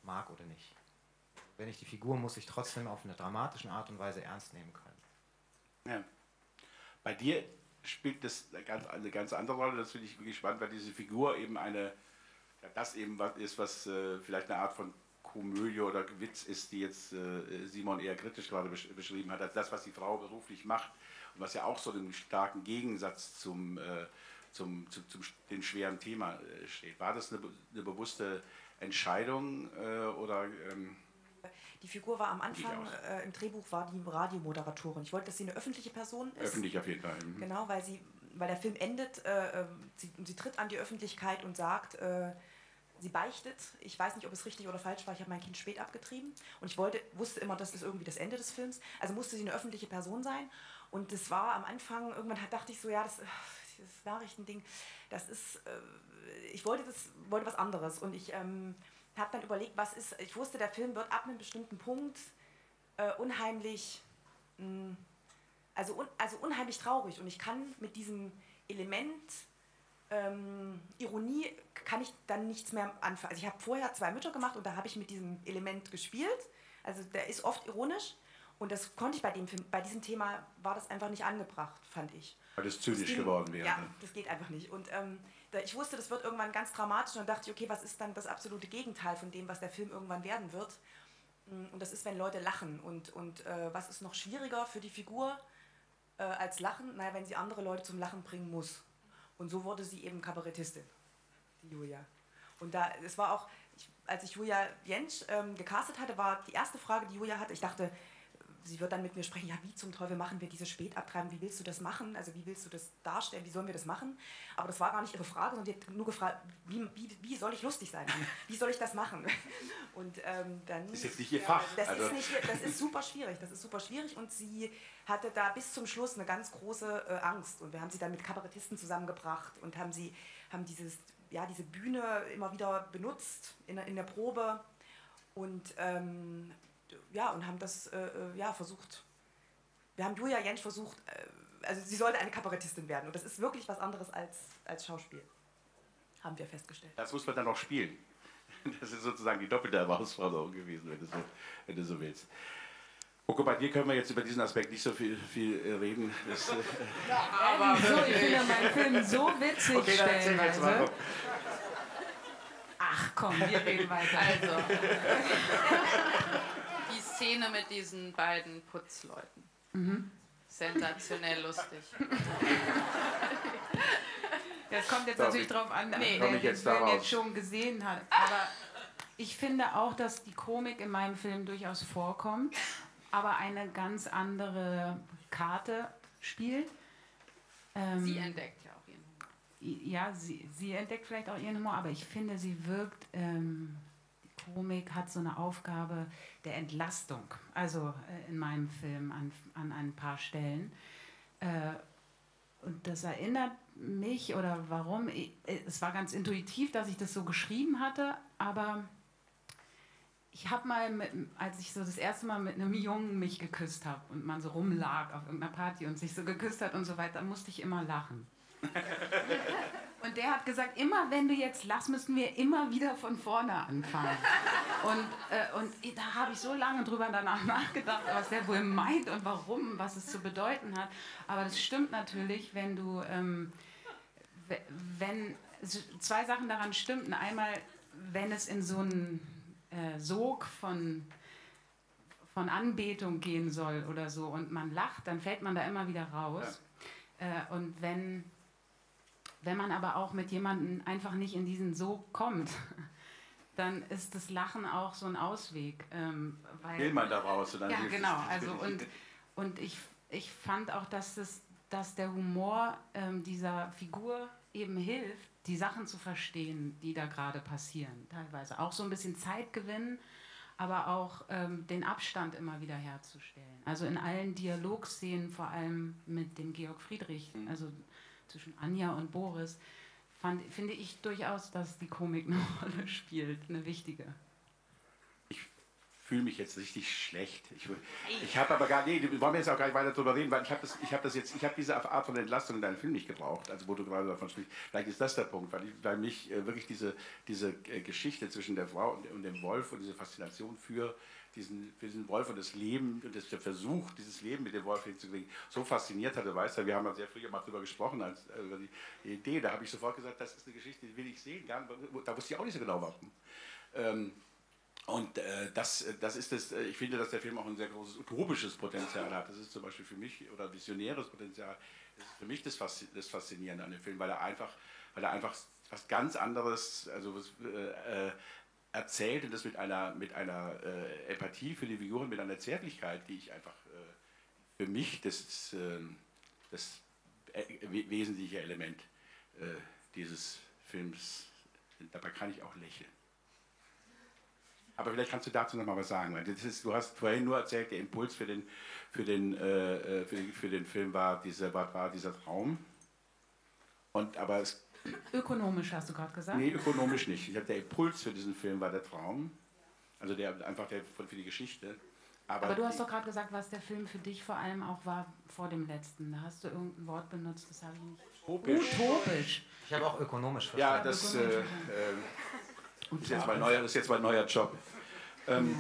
mag oder nicht. Wenn ich die Figur, muss ich trotzdem auf eine dramatische Art und Weise ernst nehmen können. Ja. Bei dir spielt das eine ganz, eine ganz andere Rolle, das finde ich wirklich spannend, weil diese Figur eben eine, ja, das eben was ist, was äh, vielleicht eine Art von Komödie oder Witz ist, die jetzt äh, Simon eher kritisch gerade besch beschrieben hat, als das, was die Frau beruflich macht und was ja auch so einen starken Gegensatz zum, äh, zum, zum, zum dem schweren Thema äh, steht. War das eine, eine bewusste Entscheidung äh, oder... Ähm, Die Figur war am Anfang, äh, im Drehbuch war die Radiomoderatorin. Ich wollte, dass sie eine öffentliche Person ist. Öffentlich auf jeden Fall. Mhm. Genau, weil, sie, weil der Film endet, äh, sie, sie tritt an die Öffentlichkeit und sagt, äh, sie beichtet. Ich weiß nicht, ob es richtig oder falsch war, ich habe mein Kind spät abgetrieben. Und ich wollte, wusste immer, das ist irgendwie das Ende des Films. Also musste sie eine öffentliche Person sein. Und das war am Anfang, irgendwann dachte ich so, ja, das, dieses Nachrichtending, das ist, äh, ich wollte, das, wollte was anderes. Und ich... Ähm, habe dann überlegt, was ist, ich wusste, der Film wird ab einem bestimmten Punkt äh, unheimlich, mh, also, un, also unheimlich traurig und ich kann mit diesem Element ähm, Ironie, kann ich dann nichts mehr anfangen. Also ich habe vorher zwei Mütter gemacht und da habe ich mit diesem Element gespielt, also der ist oft ironisch und das konnte ich bei dem Film, bei diesem Thema war das einfach nicht angebracht, fand ich. Weil das zynisch das ging, geworden wäre. Ja, das geht einfach nicht und ähm, ich wusste, das wird irgendwann ganz dramatisch und dann dachte ich, okay, was ist dann das absolute Gegenteil von dem, was der Film irgendwann werden wird? Und das ist, wenn Leute lachen. Und, und äh, was ist noch schwieriger für die Figur äh, als Lachen? Naja, wenn sie andere Leute zum Lachen bringen muss. Und so wurde sie eben Kabarettistin, die Julia. Und da, es war auch, ich, als ich Julia Jentsch ähm, gecastet hatte, war die erste Frage, die Julia hatte, ich dachte, sie wird dann mit mir sprechen, ja, wie zum Teufel machen wir diese Spätabtreiben, wie willst du das machen, also wie willst du das darstellen, wie sollen wir das machen? Aber das war gar nicht ihre Frage, sondern sie hat nur gefragt, wie, wie, wie soll ich lustig sein, wie soll ich das machen? Und ähm, dann... Das ist jetzt nicht ihr Fach. Das, also. ist nicht, das ist super schwierig, das ist super schwierig und sie hatte da bis zum Schluss eine ganz große äh, Angst und wir haben sie dann mit Kabarettisten zusammengebracht und haben sie, haben dieses, ja, diese Bühne immer wieder benutzt in, in der Probe und ähm, ja, und haben das äh, ja, versucht, wir haben Julia Jentsch versucht, äh, also sie sollte eine Kabarettistin werden und das ist wirklich was anderes als, als Schauspiel, haben wir festgestellt. Das muss man dann noch spielen. Das ist sozusagen die doppelte Herausforderung gewesen, wenn du so, wenn du so willst. Oko, bei dir können wir jetzt über diesen Aspekt nicht so viel, viel reden. Das, äh ja, aber so, ich finde meinen Film so witzig. Okay, dann erzähl mal jetzt mal. Ach komm, wir reden weiter. Also, die Szene mit diesen beiden Putzleuten. Mhm. Sensationell lustig. Das kommt jetzt Darf natürlich ich, drauf an, nee, wer den jetzt, Film jetzt schon gesehen hat. Aber ich finde auch, dass die Komik in meinem Film durchaus vorkommt, aber eine ganz andere Karte spielt. Ähm, sie entdeckt ja auch ihren Humor. Ja, sie, sie entdeckt vielleicht auch ihren Humor, aber ich finde, sie wirkt, ähm, die Komik hat so eine Aufgabe der Entlastung, also äh, in meinem Film an, an ein paar Stellen. Äh, und das erinnert mich, oder warum, ich, es war ganz intuitiv, dass ich das so geschrieben hatte, aber ich habe mal, mit, als ich so das erste Mal mit einem Jungen mich geküsst habe und man so rumlag auf irgendeiner Party und sich so geküsst hat und so weiter, musste ich immer lachen. Und der hat gesagt, immer wenn du jetzt lachst, müssen wir immer wieder von vorne anfangen. Und, äh, und da habe ich so lange drüber danach nachgedacht, was der wohl meint und warum, was es zu bedeuten hat. Aber das stimmt natürlich, wenn du, ähm, wenn, zwei Sachen daran stimmten. Einmal, wenn es in so einen äh, Sog von, von Anbetung gehen soll oder so und man lacht, dann fällt man da immer wieder raus. Ja. Äh, und wenn... Wenn man aber auch mit jemandem einfach nicht in diesen Sog kommt, dann ist das Lachen auch so ein Ausweg. Ähm, weil, Will man da raus? Und dann ja, hilft genau. es Also und und ich, ich fand auch, dass, das, dass der Humor ähm, dieser Figur eben hilft, die Sachen zu verstehen, die da gerade passieren. Teilweise auch so ein bisschen Zeit gewinnen, aber auch ähm, den Abstand immer wieder herzustellen. Also in allen Dialogszenen, vor allem mit dem Georg Friedrich, mhm. also zwischen Anja und Boris, fand, finde ich durchaus, dass die Komik eine Rolle spielt, eine wichtige. Ich fühle mich jetzt richtig schlecht. Ich, ich habe aber gar, nee, wir wollen jetzt auch gar nicht weiter darüber reden, weil ich habe das, ich habe das jetzt, ich habe diese Art von Entlastung in deinem Film nicht gebraucht, also wo du gerade davon sprichst. Vielleicht ist das der Punkt, weil, ich, weil mich äh, wirklich diese, diese äh, Geschichte zwischen der Frau und, und dem Wolf und diese Faszination für diesen, für diesen Wolf und das Leben und das, der Versuch, dieses Leben mit dem Wolf hinzukriegen, so fasziniert hatte. Weißt du, wir haben ja sehr früh mal darüber gesprochen, als, äh, über die, die Idee, da habe ich sofort gesagt, das ist eine Geschichte, die will ich sehen, gar, da wusste ich auch nicht so genau warum. Ähm, Und äh, das, das ist das, ich finde, dass der Film auch ein sehr großes utopisches Potenzial hat. Das ist zum Beispiel für mich, oder visionäres Potenzial, das ist für mich das, Faszi das Faszinierende an dem Film, weil er einfach, weil er einfach was ganz anderes also was, äh, erzählt und das mit einer, mit einer äh, Empathie für die Figuren, mit einer Zärtlichkeit, die ich einfach äh, für mich das, äh, das äh, wesentliche Element äh, dieses Films, dabei kann ich auch lächeln. Aber vielleicht kannst du dazu noch mal was sagen. Weil das ist, du hast vorhin nur erzählt, der Impuls für den, für den, äh, für, für den Film war, diese, war, war dieser Traum. Und, aber es, ökonomisch hast du gerade gesagt? Nee, ökonomisch nicht. Ich hab, der Impuls für diesen Film war der Traum. Also der, einfach der, für die Geschichte. Aber, aber du hast die, doch gerade gesagt, was der Film für dich vor allem auch war vor dem letzten. Da hast du irgendein Wort benutzt, das habe ich nicht. Utopisch. Utopisch. Ich habe auch ökonomisch verstanden. Ja, das äh, äh, ist, jetzt mein neuer, das ist jetzt mein neuer Job. Ähm,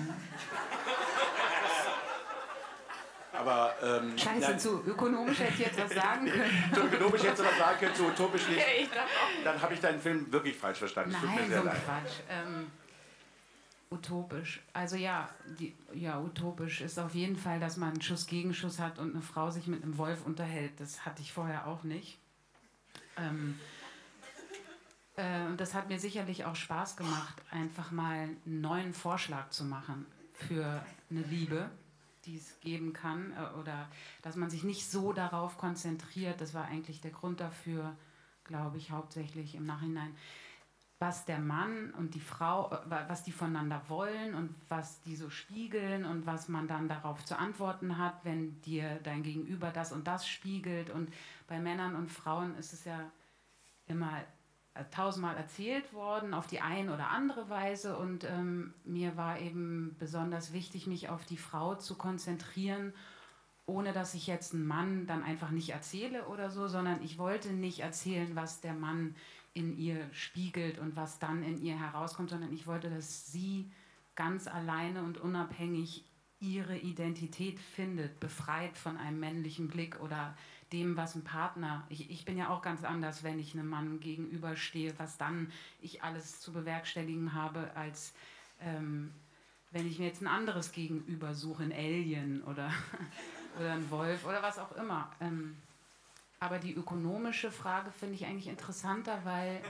aber, ähm, Scheiße, nein, zu ökonomisch hätte ich jetzt was sagen können. zu ökonomisch hätte ich was sagen können, zu utopisch nicht. Ich dachte auch. Dann habe ich deinen Film wirklich falsch verstanden. Es tut mir Nein, sehr so ein leid. Quatsch. Ähm, utopisch. Also ja, die, ja, utopisch ist auf jeden Fall, dass man einen Schuss Gegenschuss hat und eine Frau sich mit einem Wolf unterhält. Das hatte ich vorher auch nicht. Ähm, äh, und das hat mir sicherlich auch Spaß gemacht, einfach mal einen neuen Vorschlag zu machen für eine Liebe, die es geben kann. Äh, oder dass man sich nicht so darauf konzentriert. Das war eigentlich der Grund dafür, glaube ich, hauptsächlich im Nachhinein. Was der Mann und die Frau, was die voneinander wollen und was die so spiegeln und was man dann darauf zu antworten hat, wenn dir dein Gegenüber das und das spiegelt. Und bei Männern und Frauen ist es ja immer tausendmal erzählt worden, auf die eine oder andere Weise. Und ähm, mir war eben besonders wichtig, mich auf die Frau zu konzentrieren, ohne dass ich jetzt einen Mann dann einfach nicht erzähle oder so, sondern ich wollte nicht erzählen, was der Mann in ihr spiegelt und was dann in ihr herauskommt, sondern ich wollte, dass sie ganz alleine und unabhängig ihre Identität findet, befreit von einem männlichen Blick oder dem, was ein Partner... Ich, ich bin ja auch ganz anders, wenn ich einem Mann gegenüberstehe, was dann ich alles zu bewerkstelligen habe, als ähm, wenn ich mir jetzt ein anderes Gegenüber suche, ein Alien oder, oder ein Wolf oder was auch immer. Ähm, Aber die ökonomische Frage finde ich eigentlich interessanter, weil,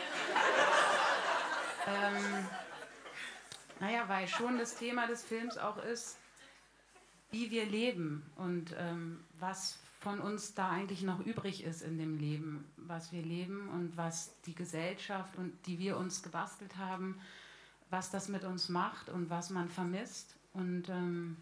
ähm, naja, weil schon das Thema des Films auch ist, wie wir leben und ähm, was von uns da eigentlich noch übrig ist in dem Leben, was wir leben und was die Gesellschaft und die wir uns gebastelt haben, was das mit uns macht und was man vermisst. Und ähm,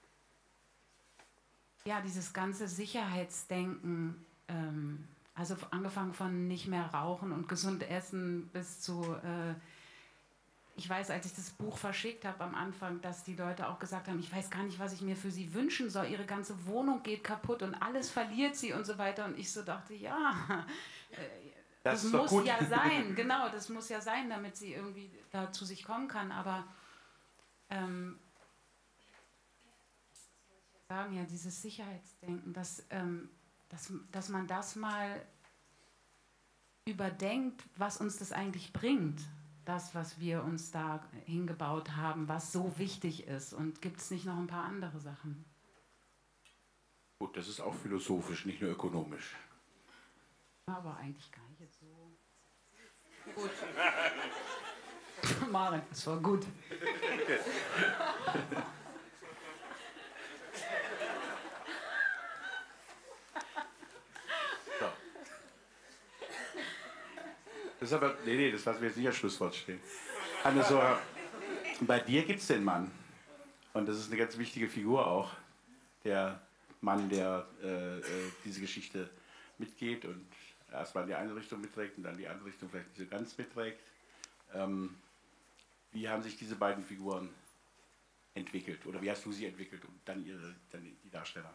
ja, dieses ganze Sicherheitsdenken, also angefangen von nicht mehr rauchen und gesund essen bis zu, äh, ich weiß, als ich das Buch verschickt habe am Anfang, dass die Leute auch gesagt haben, ich weiß gar nicht, was ich mir für sie wünschen soll, ihre ganze Wohnung geht kaputt und alles verliert sie und so weiter. Und ich so dachte, ja, äh, das, das muss ja sein, genau, das muss ja sein, damit sie irgendwie da zu sich kommen kann. Aber ähm, sagen ja, dieses Sicherheitsdenken, dass ähm, Dass, dass man das mal überdenkt, was uns das eigentlich bringt, das, was wir uns da hingebaut haben, was so wichtig ist. Und gibt es nicht noch ein paar andere Sachen? Gut, das ist auch philosophisch, nicht nur ökonomisch. Aber eigentlich gar nicht jetzt so gut. Maren, das war gut. Das ist aber, nee, nee, das lassen wir jetzt nicht als Schlusswort stehen. Anne-Sora, bei dir gibt es den Mann. Und das ist eine ganz wichtige Figur auch. Der Mann, der äh, äh, diese Geschichte mitgeht und erstmal in die eine Richtung mitträgt und dann in die andere Richtung vielleicht nicht so ganz mitträgt. Ähm, wie haben sich diese beiden Figuren entwickelt oder wie hast du sie entwickelt und dann, ihre, dann die Darsteller?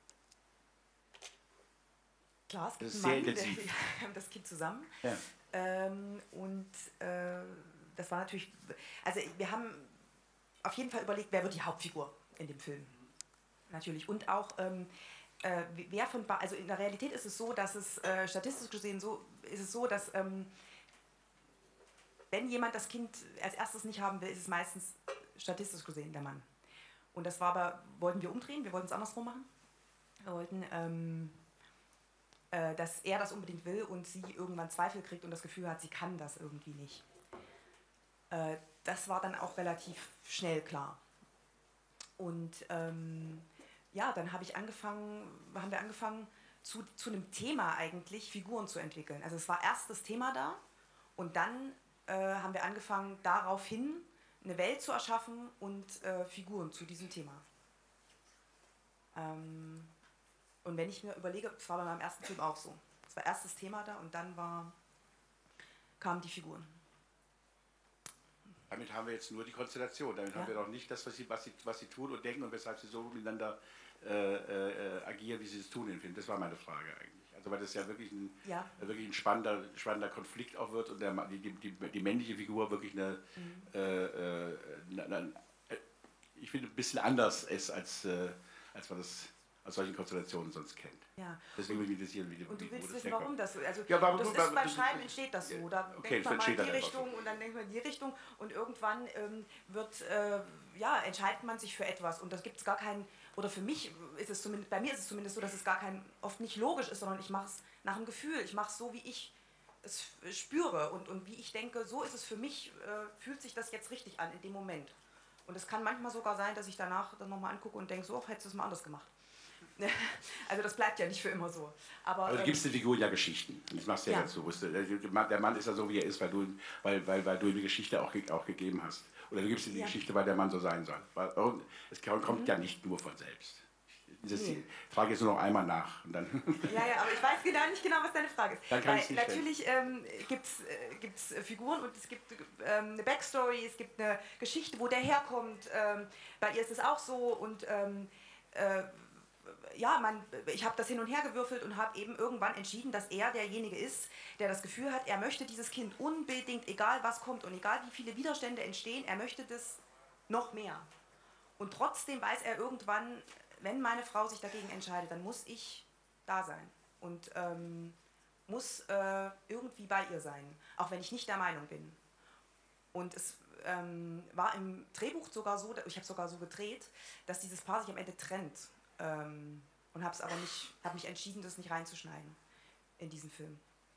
Klar, es gibt Das ist einen sehr Mann, intensiv. der, wir haben das Kind zusammen. Ja. Ähm, und äh, das war natürlich, also wir haben auf jeden Fall überlegt, wer wird die Hauptfigur in dem Film. Natürlich. Und auch, ähm, äh, wer von, also in der Realität ist es so, dass es äh, statistisch gesehen so, ist es so, dass ähm, wenn jemand das Kind als erstes nicht haben will, ist es meistens statistisch gesehen der Mann. Und das war aber, wollten wir umdrehen, wir wollten es andersrum machen. Wir wollten, ähm, äh, dass er das unbedingt will und sie irgendwann Zweifel kriegt und das Gefühl hat, sie kann das irgendwie nicht. Äh, das war dann auch relativ schnell klar. Und ähm, ja, dann habe ich angefangen, haben wir angefangen, zu, zu einem Thema eigentlich Figuren zu entwickeln. Also es war erst das Thema da und dann äh, haben wir angefangen, daraufhin eine Welt zu erschaffen und äh, Figuren zu diesem Thema. Ähm, und wenn ich mir überlege, das war bei meinem ersten Film auch so. Es war erst das Thema da und dann war, kamen die Figuren. Damit haben wir jetzt nur die Konstellation. Damit ja. haben wir noch nicht das, was sie, was, sie, was sie tun und denken und weshalb sie so miteinander äh, äh, agieren, wie sie es tun im Film. Das war meine Frage eigentlich. Also weil das ja wirklich ein, ja. wirklich ein spannender, spannender Konflikt auch wird und der, die, die, die männliche Figur wirklich eine, mhm. äh, äh, eine, eine ich finde, ein bisschen anders ist, als, äh, als man das aus solchen Konstellationen sonst kennt. Ja. Deswegen würde mich interessieren, wie, und du wie, willst wo wissen, das warum das so also ja, warum, das ist, warum, beim Schreiben entsteht das so. Da okay, denkt man mal in die Richtung so. und dann denkt man in die Richtung und irgendwann ähm, wird, äh, ja, entscheidet man sich für etwas und das gibt es gar keinen, oder für mich ist es zumindest, bei mir ist es zumindest so, dass es gar kein, oft nicht logisch ist, sondern ich mache es nach dem Gefühl, ich mache es so, wie ich es spüre und, und wie ich denke, so ist es für mich, äh, fühlt sich das jetzt richtig an in dem Moment. Und es kann manchmal sogar sein, dass ich danach dann nochmal angucke und denke, so, oh, hättest du es mal anders gemacht. Also das bleibt ja nicht für immer so. Aber, Aber du gibst der Figur ja Geschichten. Das machst du ja, ja dazu. Der Mann ist ja so, wie er ist, weil du, weil, weil, weil du ihm die Geschichte auch, auch gegeben hast. Oder du gibst ihm die ja. Geschichte, weil der Mann so sein soll. Es kommt mhm. ja nicht nur von selbst. Das nee. Frage jetzt nur noch einmal nach. Und dann ja, ja, aber ich weiß genau nicht genau, was deine Frage ist. Dann kann Weil natürlich ähm, gibt es äh, Figuren und es gibt ähm, eine Backstory, es gibt eine Geschichte, wo der herkommt. Ähm, bei ihr ist es auch so und ähm, äh, ja, man, ich habe das hin und her gewürfelt und habe eben irgendwann entschieden, dass er derjenige ist, der das Gefühl hat, er möchte dieses Kind unbedingt, egal was kommt und egal wie viele Widerstände entstehen, er möchte das noch mehr. Und trotzdem weiß er irgendwann, wenn meine Frau sich dagegen entscheidet, dann muss ich da sein und ähm, muss äh, irgendwie bei ihr sein, auch wenn ich nicht der Meinung bin. Und es ähm, war im Drehbuch sogar so, ich habe sogar so gedreht, dass dieses Paar sich am Ende trennt. Ähm, und habe es aber nicht, habe mich entschieden, das nicht reinzuschneiden in diesen Film.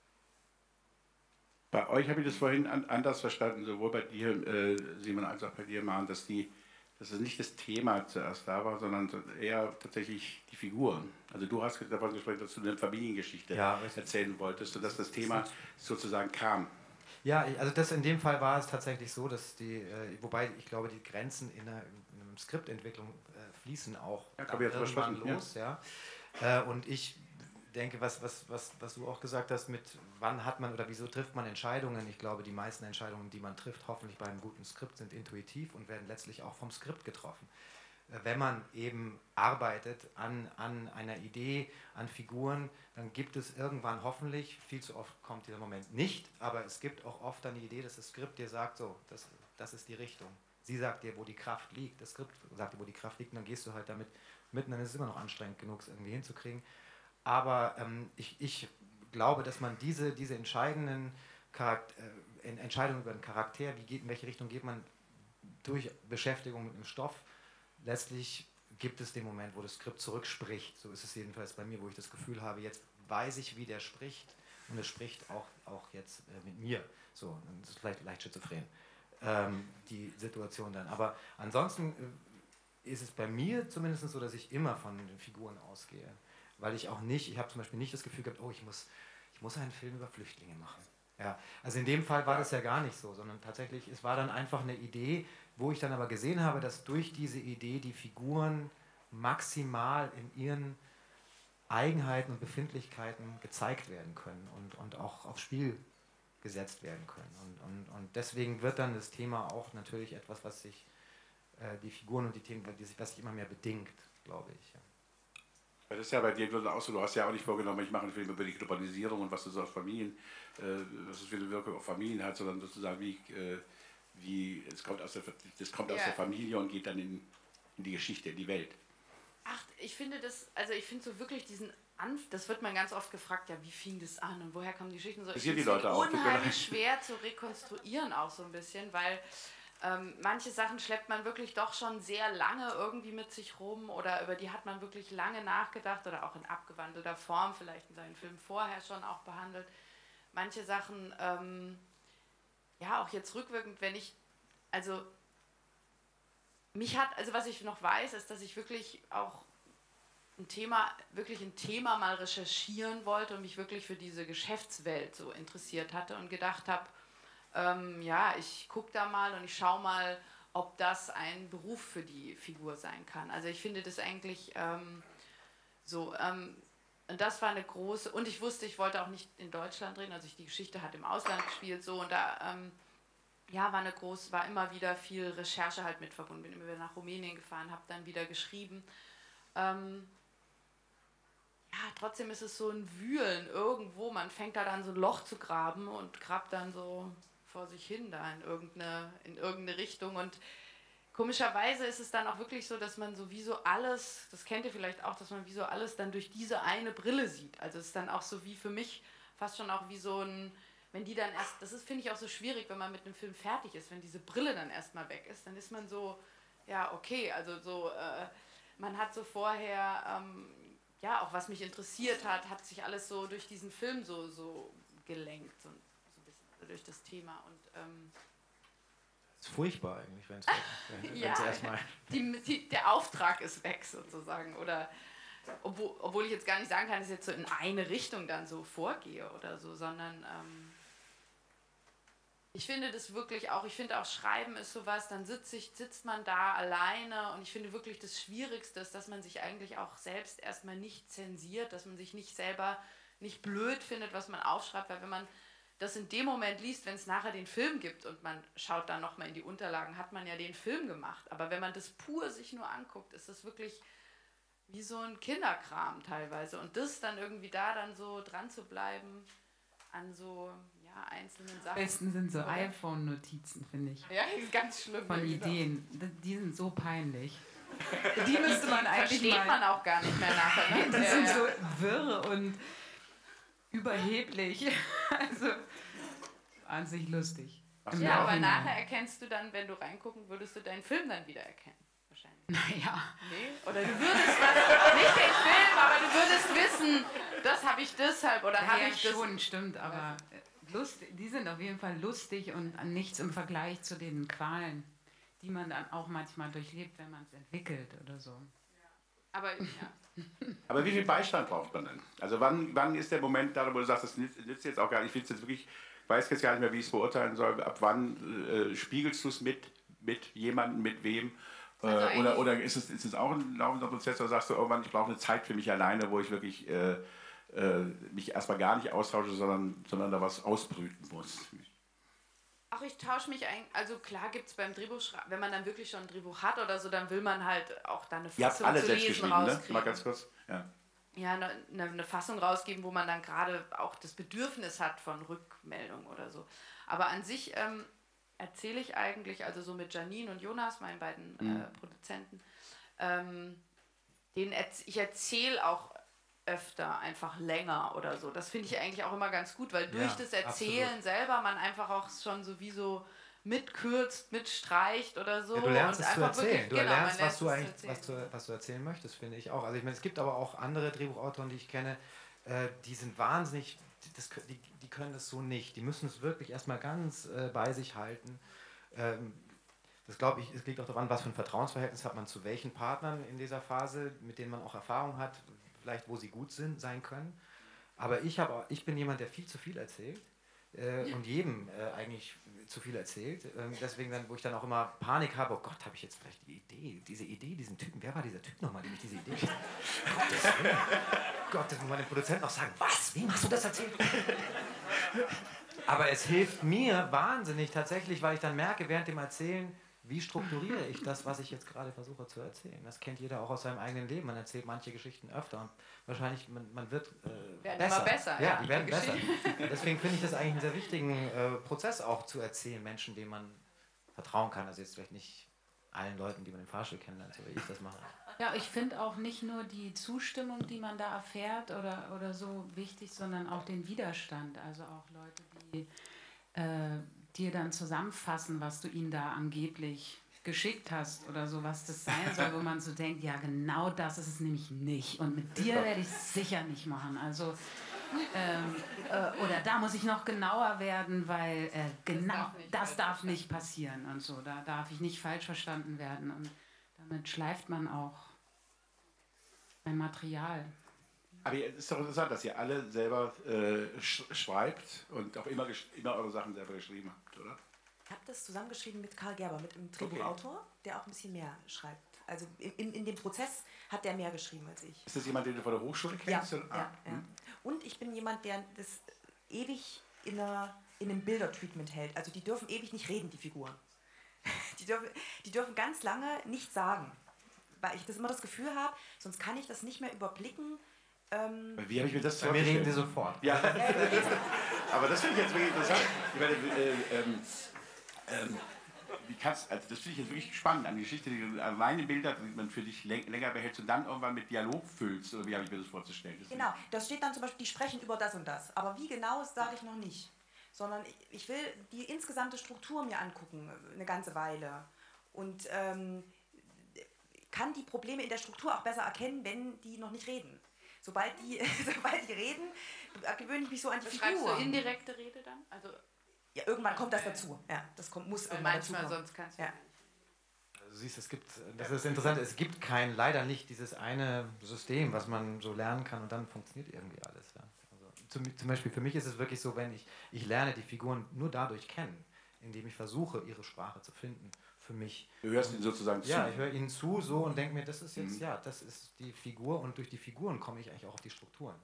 Bei euch habe ich das vorhin an, anders verstanden, sowohl bei dir, äh, Simon, als auch bei dir, Maren, dass die dass es nicht das Thema zuerst da war, sondern eher tatsächlich die Figuren. Also du hast davon gesprochen, dass du eine Familiengeschichte ja, erzählen wolltest und dass das Thema sozusagen kam. Ja, also das in dem Fall war es tatsächlich so, dass die, äh, wobei ich glaube, die Grenzen in einer, in einer Skriptentwicklung äh, fließen auch ja, kann jetzt irgendwann los. Ja. Ja. Äh, und ich denke, was, was, was, was du auch gesagt hast, mit wann hat man oder wieso trifft man Entscheidungen, ich glaube, die meisten Entscheidungen, die man trifft, hoffentlich bei einem guten Skript, sind intuitiv und werden letztlich auch vom Skript getroffen. Wenn man eben arbeitet an, an einer Idee, an Figuren, dann gibt es irgendwann hoffentlich, viel zu oft kommt dieser Moment nicht, aber es gibt auch oft eine Idee, dass das Skript dir sagt, so, das, das ist die Richtung. Sie sagt dir, wo die Kraft liegt, das Skript sagt dir, wo die Kraft liegt und dann gehst du halt damit mit und dann ist es immer noch anstrengend genug, es irgendwie hinzukriegen. Aber ähm, ich, ich glaube, dass man diese, diese entscheidenden Charakter, äh, Entscheidungen über den Charakter, wie geht, in welche Richtung geht man durch Beschäftigung mit dem Stoff, letztlich gibt es den Moment, wo das Skript zurückspricht. So ist es jedenfalls bei mir, wo ich das Gefühl habe, jetzt weiß ich, wie der spricht und es spricht auch, auch jetzt äh, mit mir. So, das ist vielleicht leicht schizophren, ähm, die Situation dann. Aber ansonsten äh, ist es bei mir zumindest so, dass ich immer von den Figuren ausgehe. Weil ich auch nicht, ich habe zum Beispiel nicht das Gefühl gehabt, oh, ich muss, ich muss einen Film über Flüchtlinge machen. Ja, also in dem Fall war das ja gar nicht so, sondern tatsächlich, es war dann einfach eine Idee, wo ich dann aber gesehen habe, dass durch diese Idee die Figuren maximal in ihren Eigenheiten und Befindlichkeiten gezeigt werden können und, und auch aufs Spiel gesetzt werden können. Und, und, und deswegen wird dann das Thema auch natürlich etwas, was sich äh, die Figuren und die Themen, die sich, was sich immer mehr bedingt, glaube ich. Ja. Das ist ja bei dir auch so, du hast ja auch nicht vorgenommen, ich mache einen Film über die Globalisierung und was das auf Familien, äh, was das für eine Wirkung auf Familien hat, sondern sozusagen wie, äh, wie es kommt aus der, das kommt aus Ja. der Familie und geht dann in, in die Geschichte, in die Welt. Ach, ich finde das, also ich finde so wirklich diesen Anf, das wird man ganz oft gefragt, ja, wie fing das an und woher kommen die Geschichten so? Ich Interessiert die finde es Leute auch, tut mir leid. unheimlich schwer zu rekonstruieren auch so ein bisschen, weil ähm, manche Sachen schleppt man wirklich doch schon sehr lange irgendwie mit sich rum oder über die hat man wirklich lange nachgedacht oder auch in abgewandelter Form vielleicht in seinen Filmen vorher schon auch behandelt. Manche Sachen, ähm, ja, auch jetzt rückwirkend, wenn ich, also mich hat, also was ich noch weiß, ist, dass ich wirklich auch ein Thema, wirklich ein Thema mal recherchieren wollte und mich wirklich für diese Geschäftswelt so interessiert hatte und gedacht habe, ähm, ja, ich gucke da mal und ich schaue mal, ob das ein Beruf für die Figur sein kann. Also ich finde das eigentlich ähm, so, ähm, und das war eine große, und ich wusste, ich wollte auch nicht in Deutschland drehen, also ich, die Geschichte hat im Ausland gespielt, so, und da, ähm, ja, war eine große, war immer wieder viel Recherche halt mit verbunden, bin immer wieder nach Rumänien gefahren, habe dann wieder geschrieben. Ähm, ja, trotzdem ist es so ein Wühlen irgendwo, man fängt da dann so ein Loch zu graben und grabt dann so vor sich hin da in irgendeine, in irgendeine Richtung und komischerweise ist es dann auch wirklich so, dass man sowieso alles, das kennt ihr vielleicht auch, dass man wie so alles dann durch diese eine Brille sieht. Also es ist dann auch so wie für mich fast schon auch wie so ein, wenn die dann erst, das ist, finde ich auch so schwierig, wenn man mit einem Film fertig ist, wenn diese Brille dann erstmal weg ist, dann ist man so, ja okay, also so, äh, man hat so vorher, ähm, ja auch was mich interessiert hat, hat sich alles so durch diesen Film so, so gelenkt, so, so ein bisschen also durch das Thema und ähm, Das ist furchtbar eigentlich, wenn es ja, erstmal... Die, die, der Auftrag ist weg sozusagen. Oder obwohl, obwohl ich jetzt gar nicht sagen kann, dass ich jetzt so in eine Richtung dann so vorgehe oder so, sondern ähm, ich finde das wirklich auch, ich finde auch Schreiben ist sowas, dann sitzt, ich, sitzt man da alleine und ich finde wirklich das Schwierigste ist, dass man sich eigentlich auch selbst erstmal nicht zensiert, dass man sich nicht selber nicht blöd findet, was man aufschreibt, weil wenn man das in dem Moment liest, wenn es nachher den Film gibt und man schaut dann nochmal in die Unterlagen, hat man ja den Film gemacht. Aber wenn man das pur sich nur anguckt, ist das wirklich wie so ein Kinderkram teilweise. Und das dann irgendwie da dann so dran zu bleiben an so ja, einzelnen Sachen. Am besten sind so Oder? iPhone-Notizen, finde ich. Ja, das ist ganz schlimm. Von genau. Ideen. Die sind so peinlich. Die müsste man eigentlich Versteht mal... man auch gar nicht mehr nachher. Ne? Die Ja, sind ja. so wirr und überheblich. Also wahnsinnig lustig. Ach so. Ja, aber Nachhinein. nachher erkennst du dann, wenn du reingucken würdest, du deinen Film dann wieder erkennen. Wahrscheinlich. Naja. Nee? Oder du würdest was, nicht den Film, aber du würdest wissen, das habe ich deshalb oder Ja, habe ja, ich das. schon, stimmt, aber lust, die sind auf jeden Fall lustig und an nichts im Vergleich zu den Qualen, die man dann auch manchmal durchlebt, wenn man es entwickelt oder so. Aber ja. Aber wie viel Beistand braucht man denn? Also wann, wann ist der Moment da, wo du sagst, das nützt, nützt jetzt auch gar nicht, ich will jetzt wirklich, ich weiß jetzt gar nicht mehr, wie ich es beurteilen soll, ab wann äh, spiegelst du es mit, mit jemandem, mit wem? Äh, Also oder oder ist, es, ist es auch ein laufender Prozess, oder sagst du irgendwann, ich brauche eine Zeit für mich alleine, wo ich wirklich äh, äh, mich erstmal gar nicht austausche, sondern, sondern da was ausbrüten muss? Auch ich tausche mich ein, also klar gibt es beim Drehbuchschreiben, wenn man dann wirklich schon ein Drehbuch hat oder so, dann will man halt auch dann eine Ihr habt Fassung alle zu selbst lesen geschrieben, ne? rauskriegen. Mal ganz kurz. Ja. Ja, eine, eine Fassung rausgeben, wo man dann gerade auch das Bedürfnis hat von Rückmeldung oder so. Aber an sich ähm, erzähle ich eigentlich, also so mit Janine und Jonas, meinen beiden Mhm. äh, Produzenten, ähm, denen erz ich erzähle auch öfter, einfach länger oder so. Das finde ich eigentlich auch immer ganz gut, weil durch Ja, das Erzählen absolut. selber man einfach auch schon sowieso mitkürzt, mitstreicht oder so. Ja, du lernst und es zu einfach erzählen. wirklich- Du genau, man lernst, lernt was du es zu eigentlich, erzählen. was du, was du erzählen möchtest, finde ich auch. Also ich meine, es gibt aber auch andere Drehbuchautoren, die ich kenne, äh, die sind wahnsinnig, das, die, die können das so nicht. Die müssen es wirklich erstmal ganz äh, bei sich halten. Ähm, das glaube ich, es liegt auch daran, was für ein Vertrauensverhältnis hat man zu welchen Partnern in dieser Phase, mit denen man auch Erfahrung hat, vielleicht wo sie gut sind, sein können. Aber ich, hab, ich bin jemand, der viel zu viel erzählt. Äh, und jedem äh, eigentlich zu viel erzählt. Ähm, deswegen dann, wo ich dann auch immer Panik habe, oh Gott, habe ich jetzt vielleicht die Idee, diese Idee, diesen Typen, wer war dieser Typ nochmal, dem ich diese Idee Gott, das Willen. Gott, das muss man dem Produzenten noch sagen, was, wem hast du das erzählt? Aber es hilft mir wahnsinnig tatsächlich, weil ich dann merke, während dem Erzählen, wie strukturiere ich das, was ich jetzt gerade versuche zu erzählen. Das kennt jeder auch aus seinem eigenen Leben. Man erzählt manche Geschichten öfter und wahrscheinlich, man, man wird äh, Werden besser. immer besser, Ja, ja, die werden die besser. Deswegen finde ich das eigentlich einen sehr wichtigen äh, Prozess auch zu erzählen, Menschen, denen man vertrauen kann. Also jetzt vielleicht nicht allen Leuten, die man im Fahrstuhl kennenlernt, so wie ich das mache. Ja, ich finde auch nicht nur die Zustimmung, die man da erfährt oder, oder so wichtig, sondern auch den Widerstand. Also auch Leute, die äh, dir dann zusammenfassen, was du ihnen da angeblich geschickt hast oder so, was das sein soll, wo man so denkt, ja genau das ist es nämlich nicht und mit dir werde ich es sicher nicht machen. Also ähm, äh, oder da muss ich noch genauer werden, weil äh, genau darf nicht das falsch darf nicht passieren und so, da darf ich nicht falsch verstanden werden und damit schleift man auch ein Material. Aber es ist doch interessant, dass ihr alle selber äh, sch schreibt und auch immer, immer eure Sachen selber geschrieben habt, oder? Ich habe das zusammengeschrieben mit Karl Gerber, mit einem Drehbuchautor, der auch ein bisschen mehr schreibt. Also in, in dem Prozess hat der mehr geschrieben als ich. Ist das jemand, den du von der Hochschule Ja, kennst? oder? ja, Ah, ja. hm. Und ich bin jemand, der das ewig in, einer, in einem Bildertreatment hält. Also die dürfen ewig nicht reden, die Figuren. Die dürfen, die dürfen ganz lange nichts sagen. Weil ich das immer das Gefühl habe, sonst kann ich das nicht mehr überblicken. Ähm Wie habe ich mir das Bei mir reden vorgestellt? sie sofort. Ja, aber das finde ich jetzt wirklich interessant. Ich meine, äh, ähm, ähm, wie kannst, also das finde ich jetzt wirklich spannend, eine Geschichte, die du alleine Bilder, die man für dich länger behältst und dann irgendwann mit Dialog füllst, oder wie habe ich mir das vorzustellen? Das Genau, da steht dann zum Beispiel, die sprechen über das und das. Aber wie genau, das sage ich noch nicht. Sondern ich, ich will die insgesamte Struktur mir angucken, eine ganze Weile. Und ähm, kann die Probleme in der Struktur auch besser erkennen, wenn die noch nicht reden. Sobald die, sobald die reden, gewöhne ich mich so an die Beschreibst Figur. du indirekte Rede dann? Also Ja, irgendwann kommt das dazu. Ja, das kommt, muss weil irgendwann manchmal dazu kommen. sonst kannst du Ja. nicht. Also du siehst, es gibt, das ist interessant, es gibt kein, leider nicht dieses eine System, was man so lernen kann und dann funktioniert irgendwie alles. Ja. Also zum, zum Beispiel für mich ist es wirklich so, wenn ich, ich lerne die Figuren nur dadurch kennen, indem ich versuche, ihre Sprache zu finden für mich. Du hörst ihnen sozusagen zu. Ja, ich höre ihnen zu so und denke mir, das ist jetzt, Mhm. ja, das ist die Figur und durch die Figuren komme ich eigentlich auch auf die Strukturen.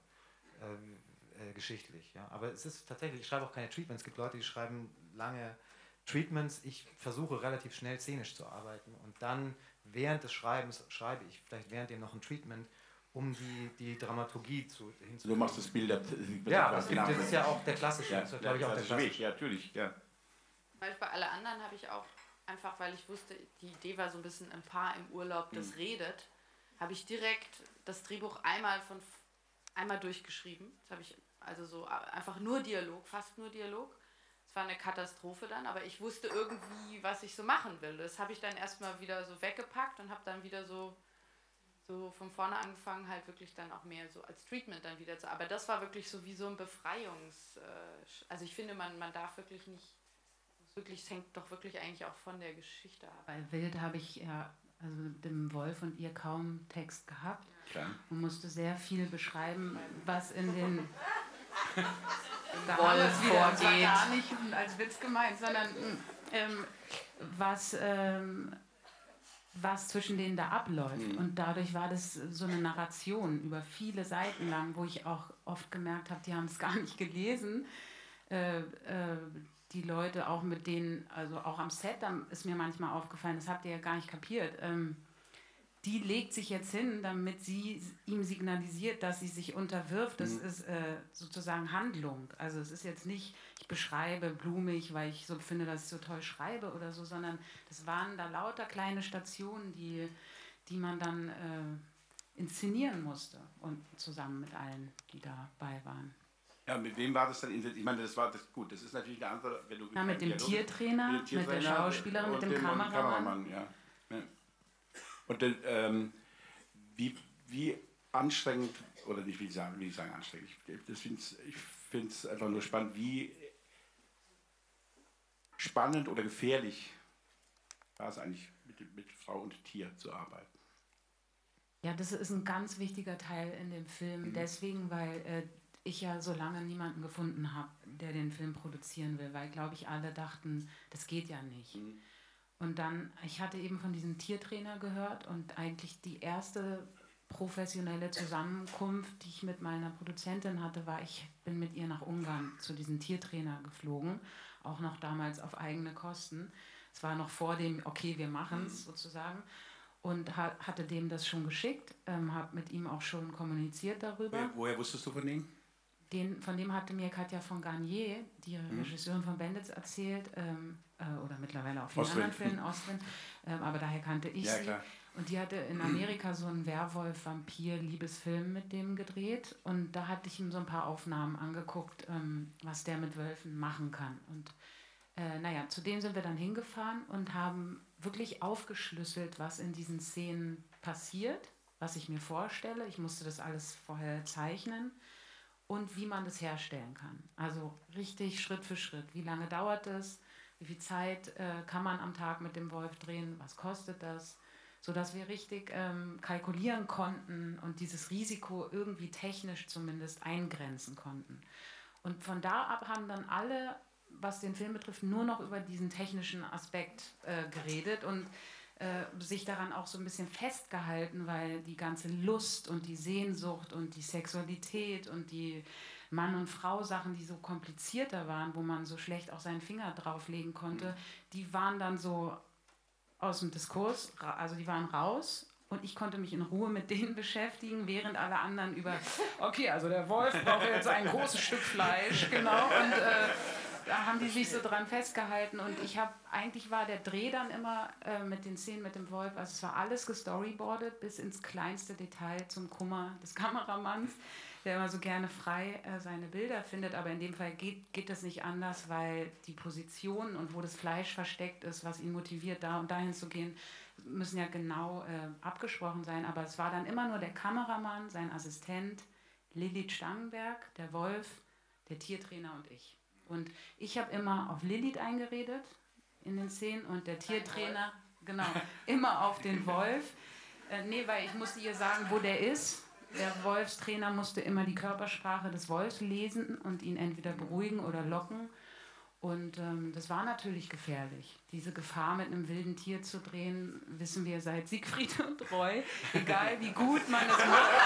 Äh, äh, geschichtlich, ja. Aber es ist tatsächlich, ich schreibe auch keine Treatments. Es gibt Leute, die schreiben lange Treatments. Ich versuche relativ schnell szenisch zu arbeiten und dann während des Schreibens schreibe ich vielleicht währenddem noch ein Treatment, um die, die Dramaturgie zu, hinzukriegen. Du machst das Bilder. Ja, das, das ist ja auch der klassische, Ja, das ist, glaube ich, auch der klassische Weg, klassische. ja, natürlich, ja. Weil bei alle anderen habe ich auch einfach, weil ich wusste, die Idee war so ein bisschen ein Paar im Urlaub, das Mhm. redet, habe ich direkt das Drehbuch einmal von einmal durchgeschrieben. Das habe ich also so einfach nur Dialog, fast nur Dialog. Es war eine Katastrophe dann, aber ich wusste irgendwie, was ich so machen will. Das habe ich dann erstmal wieder so weggepackt und habe dann wieder so, so von vorne angefangen, halt wirklich dann auch mehr so als Treatment dann wieder zu. Aber das war wirklich so wie so ein Befreiungs... Äh, also ich finde, man, man darf wirklich nicht... Wirklich, es hängt doch wirklich eigentlich auch von der Geschichte ab. Bei Wild habe ich ja also mit dem Wolf und ihr kaum Text gehabt Klar. und musste sehr viel beschreiben, was in den da Wolf haben wir es wieder. Das war vorgeht. gar nicht als Witz gemeint, sondern ähm, was, ähm, was zwischen denen da abläuft. Mhm. Und dadurch war das so eine Narration über viele Seiten lang, wo ich auch oft gemerkt habe, die haben es gar nicht gelesen. Äh, äh, die Leute auch mit denen, also auch am Set, dann ist mir manchmal aufgefallen, das habt ihr ja gar nicht kapiert, ähm, die legt sich jetzt hin, damit sie ihm signalisiert, dass sie sich unterwirft. Das Mhm. ist äh, sozusagen Handlung. Also es ist jetzt nicht, ich beschreibe blumig, weil ich so finde, dass ich so toll schreibe oder so, sondern das waren da lauter kleine Stationen, die, die man dann äh, inszenieren musste und zusammen mit allen, die dabei waren. Ja, mit wem war das dann? Ich meine, das war das gut. Das ist natürlich eine andere, wenn du Ja, mit dem Dialog- Tiertrainer, mit dem mit der Tiertrainer Schauspielerin, und mit dem Kameramann. Kameramann, ja. Ja. Und dann, ähm, wie, wie anstrengend, oder nicht, wie ich sagen, wie ich sagen anstrengend, ich, das find's, ich finde es einfach nur spannend, wie spannend oder gefährlich war es eigentlich, mit, mit Frau und Tier zu arbeiten. Ja, das ist ein ganz wichtiger Teil in dem Film, Mhm. deswegen, weil äh, ich ja so lange niemanden gefunden habe, der den Film produzieren will, weil, glaube ich, alle dachten, das geht ja nicht. Mhm. Und dann, ich hatte eben von diesem Tiertrainer gehört und eigentlich die erste professionelle Zusammenkunft, die ich mit meiner Produzentin hatte, war, ich bin mit ihr nach Ungarn zu diesem Tiertrainer geflogen, auch noch damals auf eigene Kosten, Es war noch vor dem, okay, wir machen es sozusagen. Und ha hatte dem das schon geschickt, ähm, habe mit ihm auch schon kommuniziert darüber. Woher, woher wusstest du von ihm? Den, von dem hatte mir Katja von Garnier, die mhm. Regisseurin von Bandits, erzählt, ähm, äh, oder mittlerweile auch vielen anderen Filmen, Ostwind, ähm, aber daher kannte ich ja, sie. Klar. Und die hatte in Amerika so einen Werwolf-Vampir-Liebesfilm mit dem gedreht und da hatte ich ihm so ein paar Aufnahmen angeguckt, ähm, was der mit Wölfen machen kann. Und äh, naja, zu dem sind wir dann hingefahren und haben wirklich aufgeschlüsselt, was in diesen Szenen passiert, was ich mir vorstelle. Ich musste das alles vorher zeichnen. Und wie man das herstellen kann. Also richtig Schritt für Schritt. Wie lange dauert es? Wie viel Zeit äh, kann man am Tag mit dem Wolf drehen? Was kostet das? Sodass wir richtig ähm, kalkulieren konnten und dieses Risiko irgendwie technisch zumindest eingrenzen konnten. Und von da ab haben dann alle, was den Film betrifft, nur noch über diesen technischen Aspekt äh, geredet und äh, sich daran auch so ein bisschen festgehalten, weil die ganze Lust und die Sehnsucht und die Sexualität und die Mann- und Frau-Sachen, die so komplizierter waren, wo man so schlecht auch seinen Finger drauflegen konnte, die waren dann so aus dem Diskurs, also die waren raus. Und ich konnte mich in Ruhe mit denen beschäftigen, während alle anderen über, okay, also der Wolf braucht jetzt ein großes Stück Fleisch, genau, und äh, da haben die sich so dran festgehalten und ich habe, eigentlich war der Dreh dann immer äh, mit den Szenen mit dem Wolf, also es war alles gestoryboardet bis ins kleinste Detail zum Kummer des Kameramanns, der immer so gerne frei äh, seine Bilder findet, aber in dem Fall geht, geht das nicht anders, weil die Position und wo das Fleisch versteckt ist, was ihn motiviert, da und dahin zu gehen, müssen ja genau äh, abgesprochen sein, aber es war dann immer nur der Kameramann, sein Assistent, Lilith Stangenberg, der Wolf, der Tiertrainer und ich. Und ich habe immer auf Lilith eingeredet in den Szenen und der Tiertrainer, genau, immer auf den Wolf. Äh, nee, weil ich musste ihr sagen, wo der ist. Der Wolfstrainer musste immer die Körpersprache des Wolfs lesen und ihn entweder beruhigen oder locken. Und ähm, das war natürlich gefährlich. Diese Gefahr, mit einem wilden Tier zu drehen, wissen wir seit Siegfried und Roy. Egal wie gut man es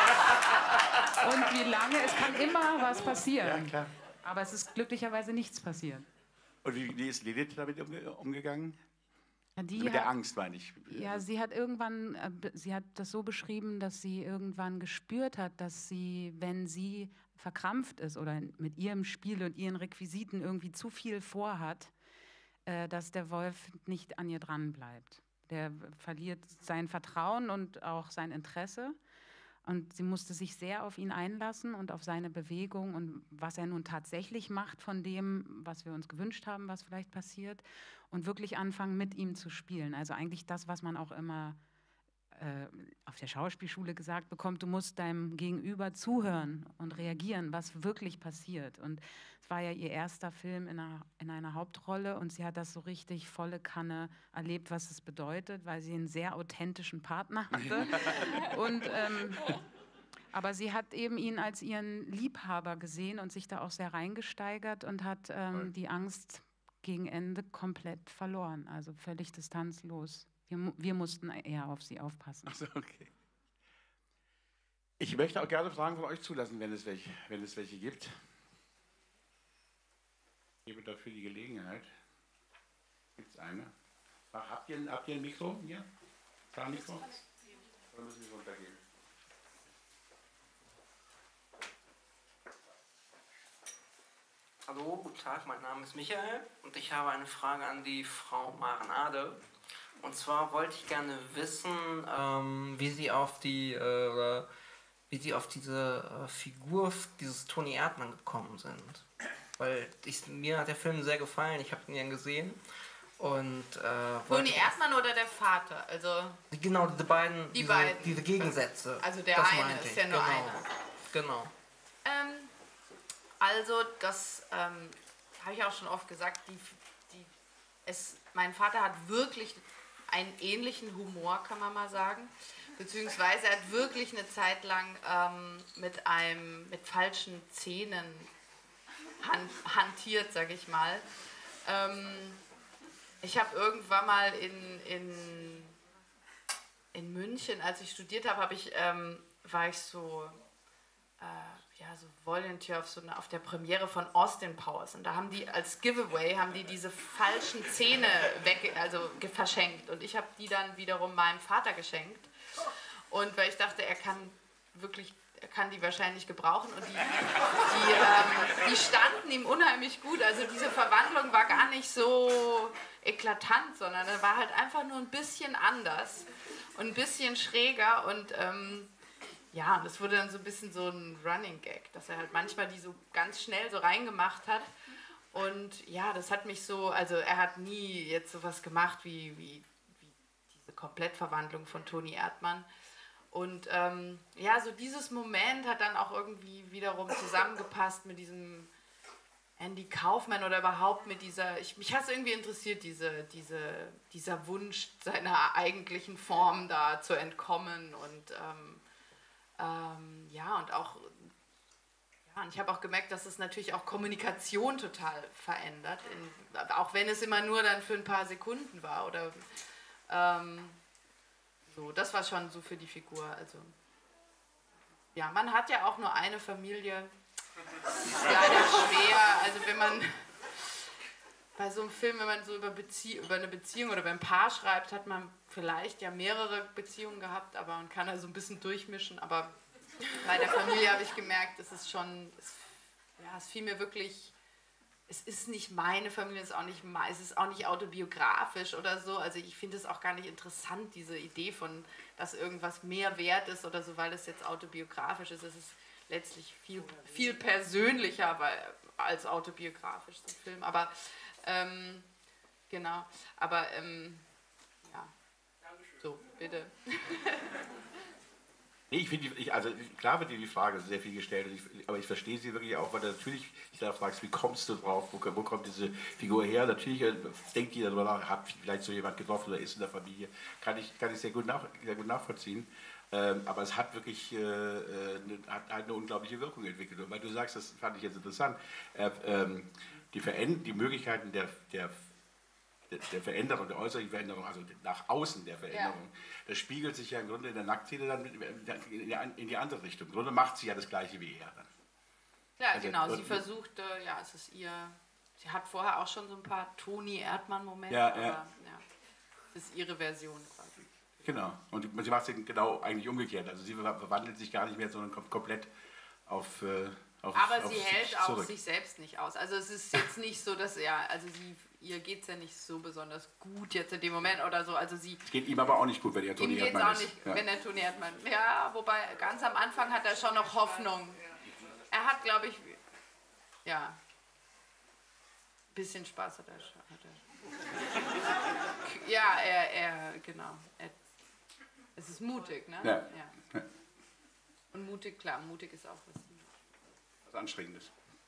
macht und wie lange, es kann immer was passieren. Ja, klar. Aber es ist glücklicherweise nichts passiert. Und wie, wie ist Lilith damit umge umgegangen? Die mit hat, der Angst, meine ich. Ja, sie hat irgendwann, äh, sie hat das so beschrieben, dass sie irgendwann gespürt hat, dass sie, wenn sie verkrampft ist oder mit ihrem Spiel und ihren Requisiten irgendwie zu viel vorhat, äh, dass der Wolf nicht an ihr dran bleibt. Der verliert sein Vertrauen und auch sein Interesse. Und sie musste sich sehr auf ihn einlassen und auf seine Bewegung und was er nun tatsächlich macht von dem, was wir uns gewünscht haben, was vielleicht passiert. Und wirklich anfangen, mit ihm zu spielen. Also eigentlich das, was man auch immer äh, auf der Schauspielschule gesagt bekommt, du musst deinem Gegenüber zuhören und reagieren, was wirklich passiert. Und es war ja ihr erster Film in einer, in einer Hauptrolle und sie hat das so richtig volle Kanne erlebt, was es bedeutet, weil sie einen sehr authentischen Partner hatte. und, ähm, aber sie hat eben ihn als ihren Liebhaber gesehen und sich da auch sehr reingesteigert und hat ähm, die Angst gegen Ende komplett verloren, also völlig distanzlos. Wir, wir mussten eher auf sie aufpassen. Ach so, okay. Ich möchte auch gerne Fragen von euch zulassen, wenn es welche, wenn es welche gibt. Ich gebe dafür die Gelegenheit. Gibt es eine? Ach, habt, ihr, habt ihr ein Mikro hier? Zahnmikro? Oder müssen wir es runtergeben? Hallo, guten Tag, mein Name ist Michael und ich habe eine Frage an die Frau Maren-Ade. Und zwar wollte ich gerne wissen, ähm, wie Sie auf die, äh, wie Sie auf diese äh, Figur dieses Toni Erdmann gekommen sind. Weil ich, mir hat der Film sehr gefallen, ich habe ihn ja gesehen. Und, äh, Toni Erdmann oder der Vater? Also genau, diese beiden, die diese, beiden. diese Gegensätze. Also der das eine ist ich. ja nur genau. einer. Genau. Ähm, also das ähm, habe ich auch schon oft gesagt, die, die, es, mein Vater hat wirklich einen ähnlichen Humor, kann man mal sagen. Beziehungsweise er hat wirklich eine Zeit lang ähm, mit, einem, mit falschen Zähnen hand, hantiert, sag ich mal. Ähm, ich habe irgendwann mal in, in, in München, als ich studiert habe, hab ich, ähm, war ich so, äh, ja, so Volunteer auf, so eine, auf der Premiere von Austin Powers. Und da haben die als Giveaway, haben die diese falschen Zähne weg, also verschenkt. Und ich habe die dann wiederum meinem Vater geschenkt. Und weil ich dachte, er kann wirklich, er kann die wahrscheinlich gebrauchen. Und die, die, ähm, die standen ihm unheimlich gut. Also diese Verwandlung war gar nicht so eklatant, sondern er war halt einfach nur ein bisschen anders und ein bisschen schräger. Und ähm, ja, und es wurde dann so ein bisschen so ein Running Gag, dass er halt manchmal die so ganz schnell so reingemacht hat. Und ja, das hat mich so, also er hat nie jetzt sowas gemacht wie, wie, wie diese Komplettverwandlung von Toni Erdmann. Und ähm, ja, so dieses Moment hat dann auch irgendwie wiederum zusammengepasst mit diesem Andy Kaufman oder überhaupt mit dieser, ich, mich hat es irgendwie interessiert, diese, diese, dieser Wunsch seiner eigentlichen Form da zu entkommen und ähm, Ähm, ja, und auch, ja, und ich habe auch gemerkt, dass es natürlich auch Kommunikation total verändert, in, auch wenn es immer nur dann für ein paar Sekunden war, oder ähm, so, das war schon so für die Figur, also, ja, man hat ja auch nur eine Familie, das ist leider schwer, also wenn man bei so einem Film, wenn man so über, Bezie über eine Beziehung oder über ein Paar schreibt, hat man vielleicht ja mehrere Beziehungen gehabt, aber man kann da so ein bisschen durchmischen. Aber bei der Familie habe ich gemerkt, es ist schon, es, ja, es fiel mir wirklich, es ist nicht meine Familie, es ist auch nicht, es ist auch nicht autobiografisch oder so. Also ich finde es auch gar nicht interessant, diese Idee von, dass irgendwas mehr wert ist oder so, weil es jetzt autobiografisch ist. Es ist letztlich viel, viel persönlicher aber, als autobiografisch, so ein Film. Aber Ähm, genau, aber ähm, ja, so, bitte. Nee, ich finde, ich, also klar wird dir die Frage sehr viel gestellt, ich, aber ich verstehe sie wirklich auch, weil du natürlich dich da fragst, wie kommst du drauf, wo, wo kommt diese Figur her? Natürlich äh, denkt jeder darüber nach, hat vielleicht so jemand getroffen oder ist in der Familie, kann ich, kann ich sehr, gut nach, sehr gut nachvollziehen. Ähm, aber es hat wirklich äh, eine, hat eine unglaubliche Wirkung entwickelt. Und weil du sagst, das fand ich jetzt interessant, äh, ähm, die, Veränd die Möglichkeiten der, der, der Veränderung, der äußerlichen Veränderung, also nach außen der Veränderung, ja. Das spiegelt sich ja im Grunde in der Nacktszene dann in die andere Richtung. Im Grunde macht sie ja das Gleiche wie er dann. Ja, also, genau, sie versucht, äh, ja, es ist ihr, sie hat vorher auch schon so ein paar Toni Erdmann-Momente, ja, aber ja. Ja, es ist ihre Version quasi. Genau, und sie macht es genau eigentlich umgekehrt, also sie verwandelt sich gar nicht mehr, sondern kommt komplett auf... Äh, Auf, aber auf sie hält auch zurück. sich selbst nicht aus. Also es ist jetzt nicht so, dass er, also sie, ihr geht es ja nicht so besonders gut jetzt in dem Moment oder so. Also sie, es geht ihm aber auch nicht gut, wenn er Toni Erdmann ist. Ihm geht es auch nicht, ja. wenn er Toni Erdmann. Ja, wobei ganz am Anfang hat er schon noch Hoffnung. Er hat, glaube ich, ja, ein bisschen Spaß hat er schon. Hat er. Ja, er, er, genau. Er, es ist mutig, ne? Ja. Ja. Und mutig, klar, mutig ist auch was. Anstrengendes.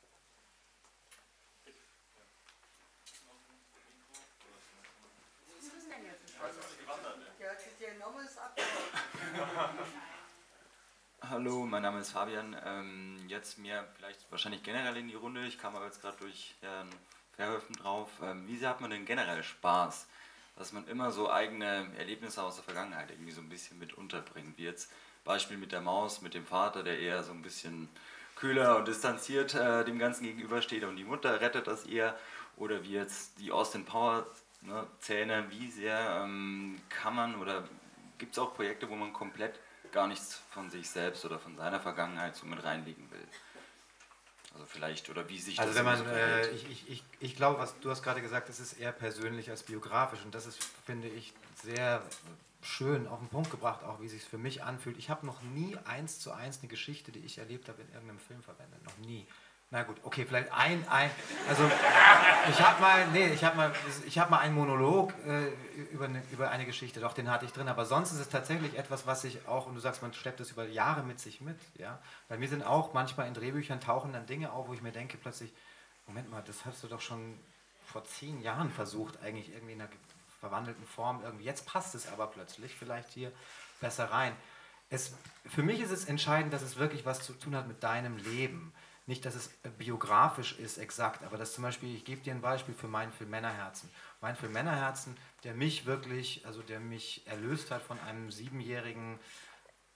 Hallo, mein Name ist Fabian. Ähm, jetzt mir vielleicht wahrscheinlich generell in die Runde. Ich kam aber jetzt gerade durch Herrn Verhöfen drauf. Ähm, wie sehr hat man denn generell Spaß, dass man immer so eigene Erlebnisse aus der Vergangenheit irgendwie so ein bisschen mit unterbringt? Wie jetzt Beispiel mit der Maus, mit dem Vater, der eher so ein bisschen kühler und distanziert äh, dem Ganzen gegenübersteht und die Mutter rettet das eher, oder wie jetzt die Austin Powers, ne, Zähne, wie sehr ähm, kann man, oder gibt es auch Projekte, wo man komplett gar nichts von sich selbst oder von seiner Vergangenheit so mit reinlegen will? Also vielleicht, oder wie sich also das wenn man, so äh, ich, ich, ich, ich glaube, was du hast gerade gesagt, es ist eher persönlich als biografisch und das ist, finde ich, sehr schön auf den Punkt gebracht, auch wie es sich für mich anfühlt. Ich habe noch nie eins zu eins eine Geschichte, die ich erlebt habe, in irgendeinem Film verwendet. Noch nie. Na gut, okay, vielleicht ein, ein also ich habe mal, nee, ich habe mal, ich habe mal einen Monolog äh, über, eine, über eine Geschichte, doch den hatte ich drin, aber sonst ist es tatsächlich etwas, was sich auch, und du sagst, man schleppt es über Jahre mit sich mit, ja. Bei mir sind auch manchmal in Drehbüchern tauchen dann Dinge auf, wo ich mir denke plötzlich, Moment mal, das hast du doch schon vor zehn Jahren versucht, eigentlich irgendwie in einer verwandelten Form irgendwie. Jetzt passt es aber plötzlich vielleicht hier besser rein. Es, für mich ist es entscheidend, dass es wirklich was zu tun hat mit deinem Leben. Nicht, dass es biografisch ist, exakt, aber dass zum Beispiel, ich gebe dir ein Beispiel für meinen Film Männerherzen. Mein Film Männerherzen, der mich wirklich, also der mich erlöst hat von einem siebenjährigen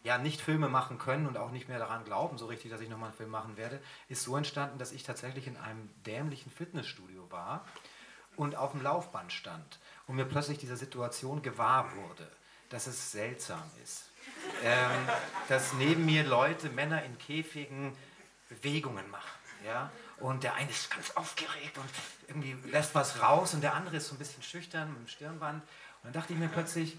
ja, nicht Filme machen können und auch nicht mehr daran glauben, so richtig, dass ich nochmal einen Film machen werde, ist so entstanden, dass ich tatsächlich in einem dämlichen Fitnessstudio war und auf dem Laufband stand und mir plötzlich dieser Situation gewahr wurde, dass es seltsam ist. Ähm, dass neben mir Leute, Männer in Käfigen Bewegungen machen. Ja? Und der eine ist ganz aufgeregt und irgendwie lässt was raus und der andere ist so ein bisschen schüchtern mit dem Stirnband. Und dann dachte ich mir plötzlich,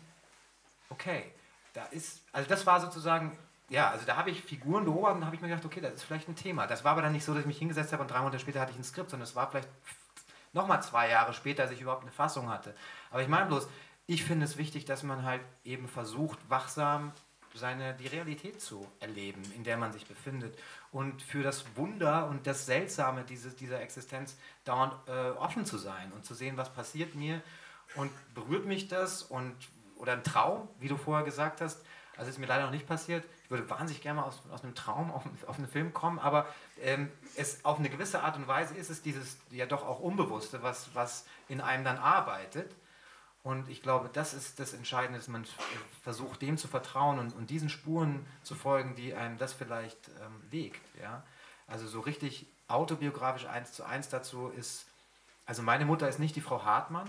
okay, da ist, also das war sozusagen, ja, also da habe ich Figuren beobachtet und da habe ich mir gedacht, okay, das ist vielleicht ein Thema. Das war aber dann nicht so, dass ich mich hingesetzt habe und drei Monate später hatte ich ein Skript, sondern es war vielleicht nochmal zwei Jahre später, als ich überhaupt eine Fassung hatte. Aber ich meine bloß, ich finde es wichtig, dass man halt eben versucht, wachsam seine, die Realität zu erleben, in der man sich befindet und für das Wunder und das Seltsame dieses, dieser Existenz dauernd äh, offen zu sein und zu sehen, was passiert mir und berührt mich das und oder ein Traum, wie du vorher gesagt hast. Also ist mir leider noch nicht passiert. Ich würde wahnsinnig gerne mal aus, aus einem Traum auf, auf einen Film kommen, aber ähm, es, auf eine gewisse Art und Weise ist es dieses ja doch auch Unbewusste, was, was in einem dann arbeitet. Und ich glaube, das ist das Entscheidende, dass man versucht, dem zu vertrauen und, und diesen Spuren zu folgen, die einem das vielleicht ähm, legt. Ja? Also so richtig autobiografisch eins zu eins dazu ist, also meine Mutter ist nicht die Frau Hartmann,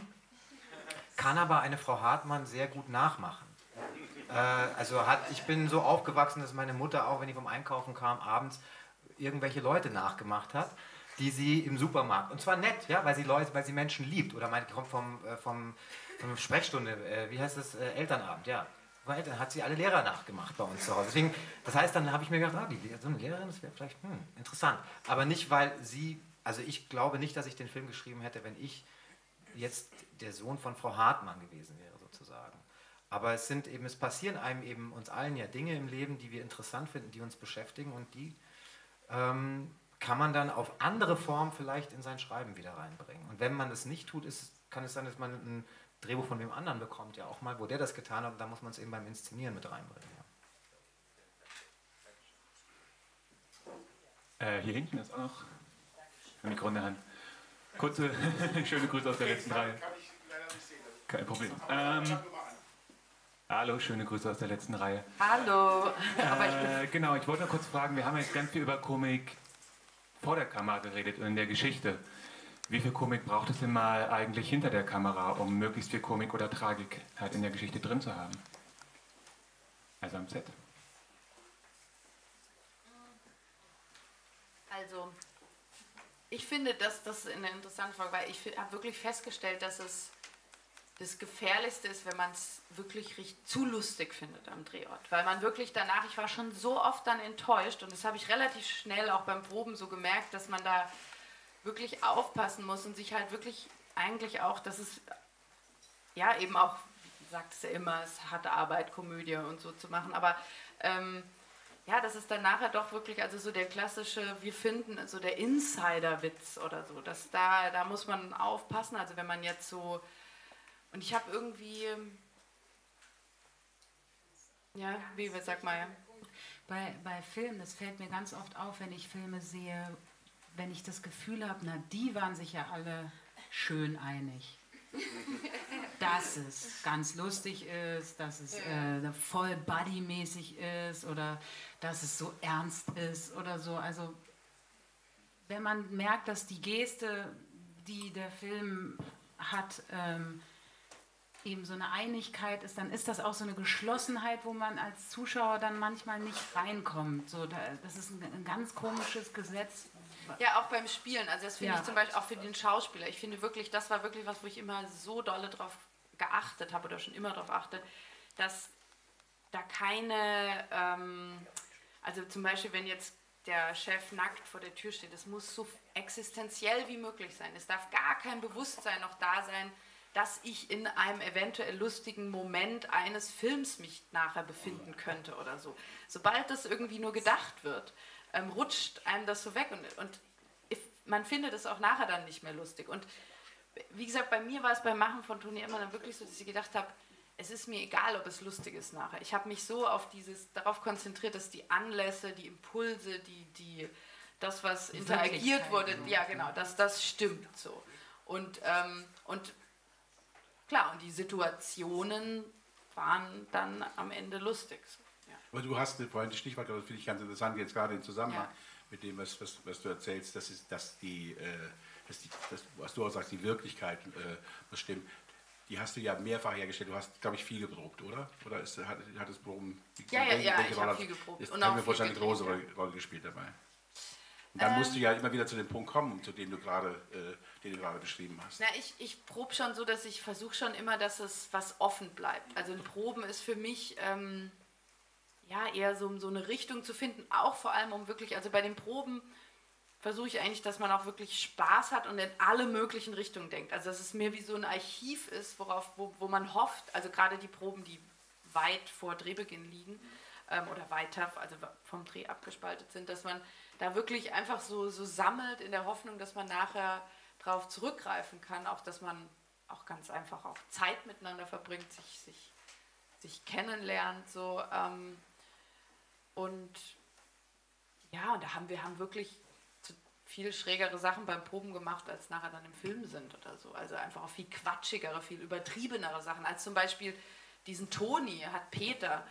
kann aber eine Frau Hartmann sehr gut nachmachen. Äh, also hat, ich bin so aufgewachsen, dass meine Mutter, auch wenn ich vom Einkaufen kam, abends irgendwelche Leute nachgemacht hat, die sie im Supermarkt, und zwar nett, ja, weil sie Leute, weil sie Menschen liebt, oder meine, kommt vom, äh, vom, vom Sprechstunde, äh, wie heißt das, äh, Elternabend, ja. Weil dann hat sie alle Lehrer nachgemacht bei uns zu Hause. Deswegen, das heißt, dann habe ich mir gedacht, ah, die, so eine Lehrerin, das wäre vielleicht hm, interessant. Aber nicht, weil sie, also ich glaube nicht, dass ich den Film geschrieben hätte, wenn ich jetzt der Sohn von Frau Hartmann gewesen wäre, sozusagen. Aber es sind eben, es passieren einem eben uns allen ja Dinge im Leben, die wir interessant finden, die uns beschäftigen und die ähm, kann man dann auf andere Formen vielleicht in sein Schreiben wieder reinbringen. Und wenn man das nicht tut, ist, kann es sein, dass man ein Drehbuch von wem anderen bekommt, ja auch mal, wo der das getan hat, und da muss man es eben beim Inszenieren mit reinbringen. Ja. Äh, hier hinten ist auch noch ein Mikro in der Hand. Kurze, schöne Grüße aus der letzten Reihe. Kein Problem. Ähm, hallo, schöne Grüße aus der letzten Reihe. Hallo. Äh, genau, ich wollte nur kurz fragen, wir haben jetzt ganz viel über Komik vor der Kamera geredet und in der Geschichte. Wie viel Komik braucht es denn mal eigentlich hinter der Kamera, um möglichst viel Komik oder Tragik halt in der Geschichte drin zu haben? Also am Set. Also, ich finde, dass das eine interessante Frage, weil ich habe wirklich festgestellt, dass es das Gefährlichste ist, wenn man es wirklich richtig zu lustig findet am Drehort. Weil man wirklich danach, ich war schon so oft dann enttäuscht und das habe ich relativ schnell auch beim Proben so gemerkt, dass man da wirklich aufpassen muss und sich halt wirklich eigentlich auch, dass es ja eben auch, wie sagt es ja immer, es ist harte Arbeit, Komödie und so zu machen, aber ähm, ja, das ist dann nachher doch wirklich, also so der klassische, wir finden so der Insider-Witz oder so, dass da, da muss man aufpassen, also wenn man jetzt so, und ich habe irgendwie, ja, wie sag mal, ja. Bei, bei Filmen, das fällt mir ganz oft auf, wenn ich Filme sehe, wenn ich das Gefühl habe, na, die waren sich ja alle schön einig. Dass es ganz lustig ist, dass es äh, voll buddymäßig ist oder dass es so ernst ist oder so. Also wenn man merkt, dass die Geste, die der Film hat, ähm, eben so eine Einigkeit ist, dann ist das auch so eine Geschlossenheit, wo man als Zuschauer dann manchmal nicht reinkommt. So, da, das ist ein, ein ganz komisches Gesetz. Ja, auch beim Spielen. Also das finde Ja. ich zum Beispiel auch für den Schauspieler. Ich finde wirklich, das war wirklich was, wo ich immer so dolle drauf geachtet habe oder schon immer drauf achte, dass da keine, ähm, also zum Beispiel, wenn jetzt der Chef nackt vor der Tür steht, das muss so existenziell wie möglich sein. Es darf gar kein Bewusstsein noch da sein, dass ich in einem eventuell lustigen Moment eines Films mich nachher befinden könnte oder so. Sobald das irgendwie nur gedacht wird, ähm, rutscht einem das so weg und, und if, man findet es auch nachher dann nicht mehr lustig. Und wie gesagt, bei mir war es beim Machen von Toni immer dann wirklich so, dass ich gedacht habe, es ist mir egal, ob es lustig ist nachher. Ich habe mich so auf dieses, darauf konzentriert, dass die Anlässe, die Impulse, die, die, das, was Die interagiert wurde, Wirklichkeit, ja genau, dass das stimmt so. Und, ähm, und klar, und die Situationen waren dann am Ende lustig. Ja. Aber du hast vorhin das Stichwort, das finde ich ganz interessant, jetzt gerade im Zusammenhang Ja. mit dem, was, was, was du erzählst, das ist, dass die, äh, dass die das, was du auch sagst, die Wirklichkeit äh, bestimmt. Die hast du ja mehrfach hergestellt. Du hast, glaube ich, viel geprobt, oder? Oder ist, hat, hat das Proben... Ja, ja, ja, welche ich Rolle habe hat- viel geprobt. Ist, Und kann auch mir viel vorstellen, eine gedreht, große ja. Rolle, Rolle gespielt dabei. Und dann Ähm, musst du ja immer wieder zu dem Punkt kommen, zu dem du gerade, äh, den du gerade beschrieben hast. Na, ich, ich probe schon so, dass ich versuche schon immer, dass es was offen bleibt. Also ein Proben ist für mich ähm, ja eher so, so eine Richtung zu finden, auch vor allem um wirklich, also bei den Proben versuche ich eigentlich, dass man auch wirklich Spaß hat und in alle möglichen Richtungen denkt. Also dass es mehr wie so ein Archiv ist, worauf, wo, wo man hofft, also gerade die Proben, die weit vor Drehbeginn liegen ähm, oder weiter, also vom Dreh abgespaltet sind, dass man da wirklich einfach so, so sammelt in der Hoffnung, dass man nachher darauf zurückgreifen kann, auch dass man auch ganz einfach auch Zeit miteinander verbringt, sich, sich, sich kennenlernt. So, ähm, und ja, und da haben wir haben wirklich viel schrägere Sachen beim Proben gemacht, als nachher dann im Film sind oder so. Also einfach auch viel quatschigere, viel übertriebenere Sachen. Als zum Beispiel diesen Toni hat Peter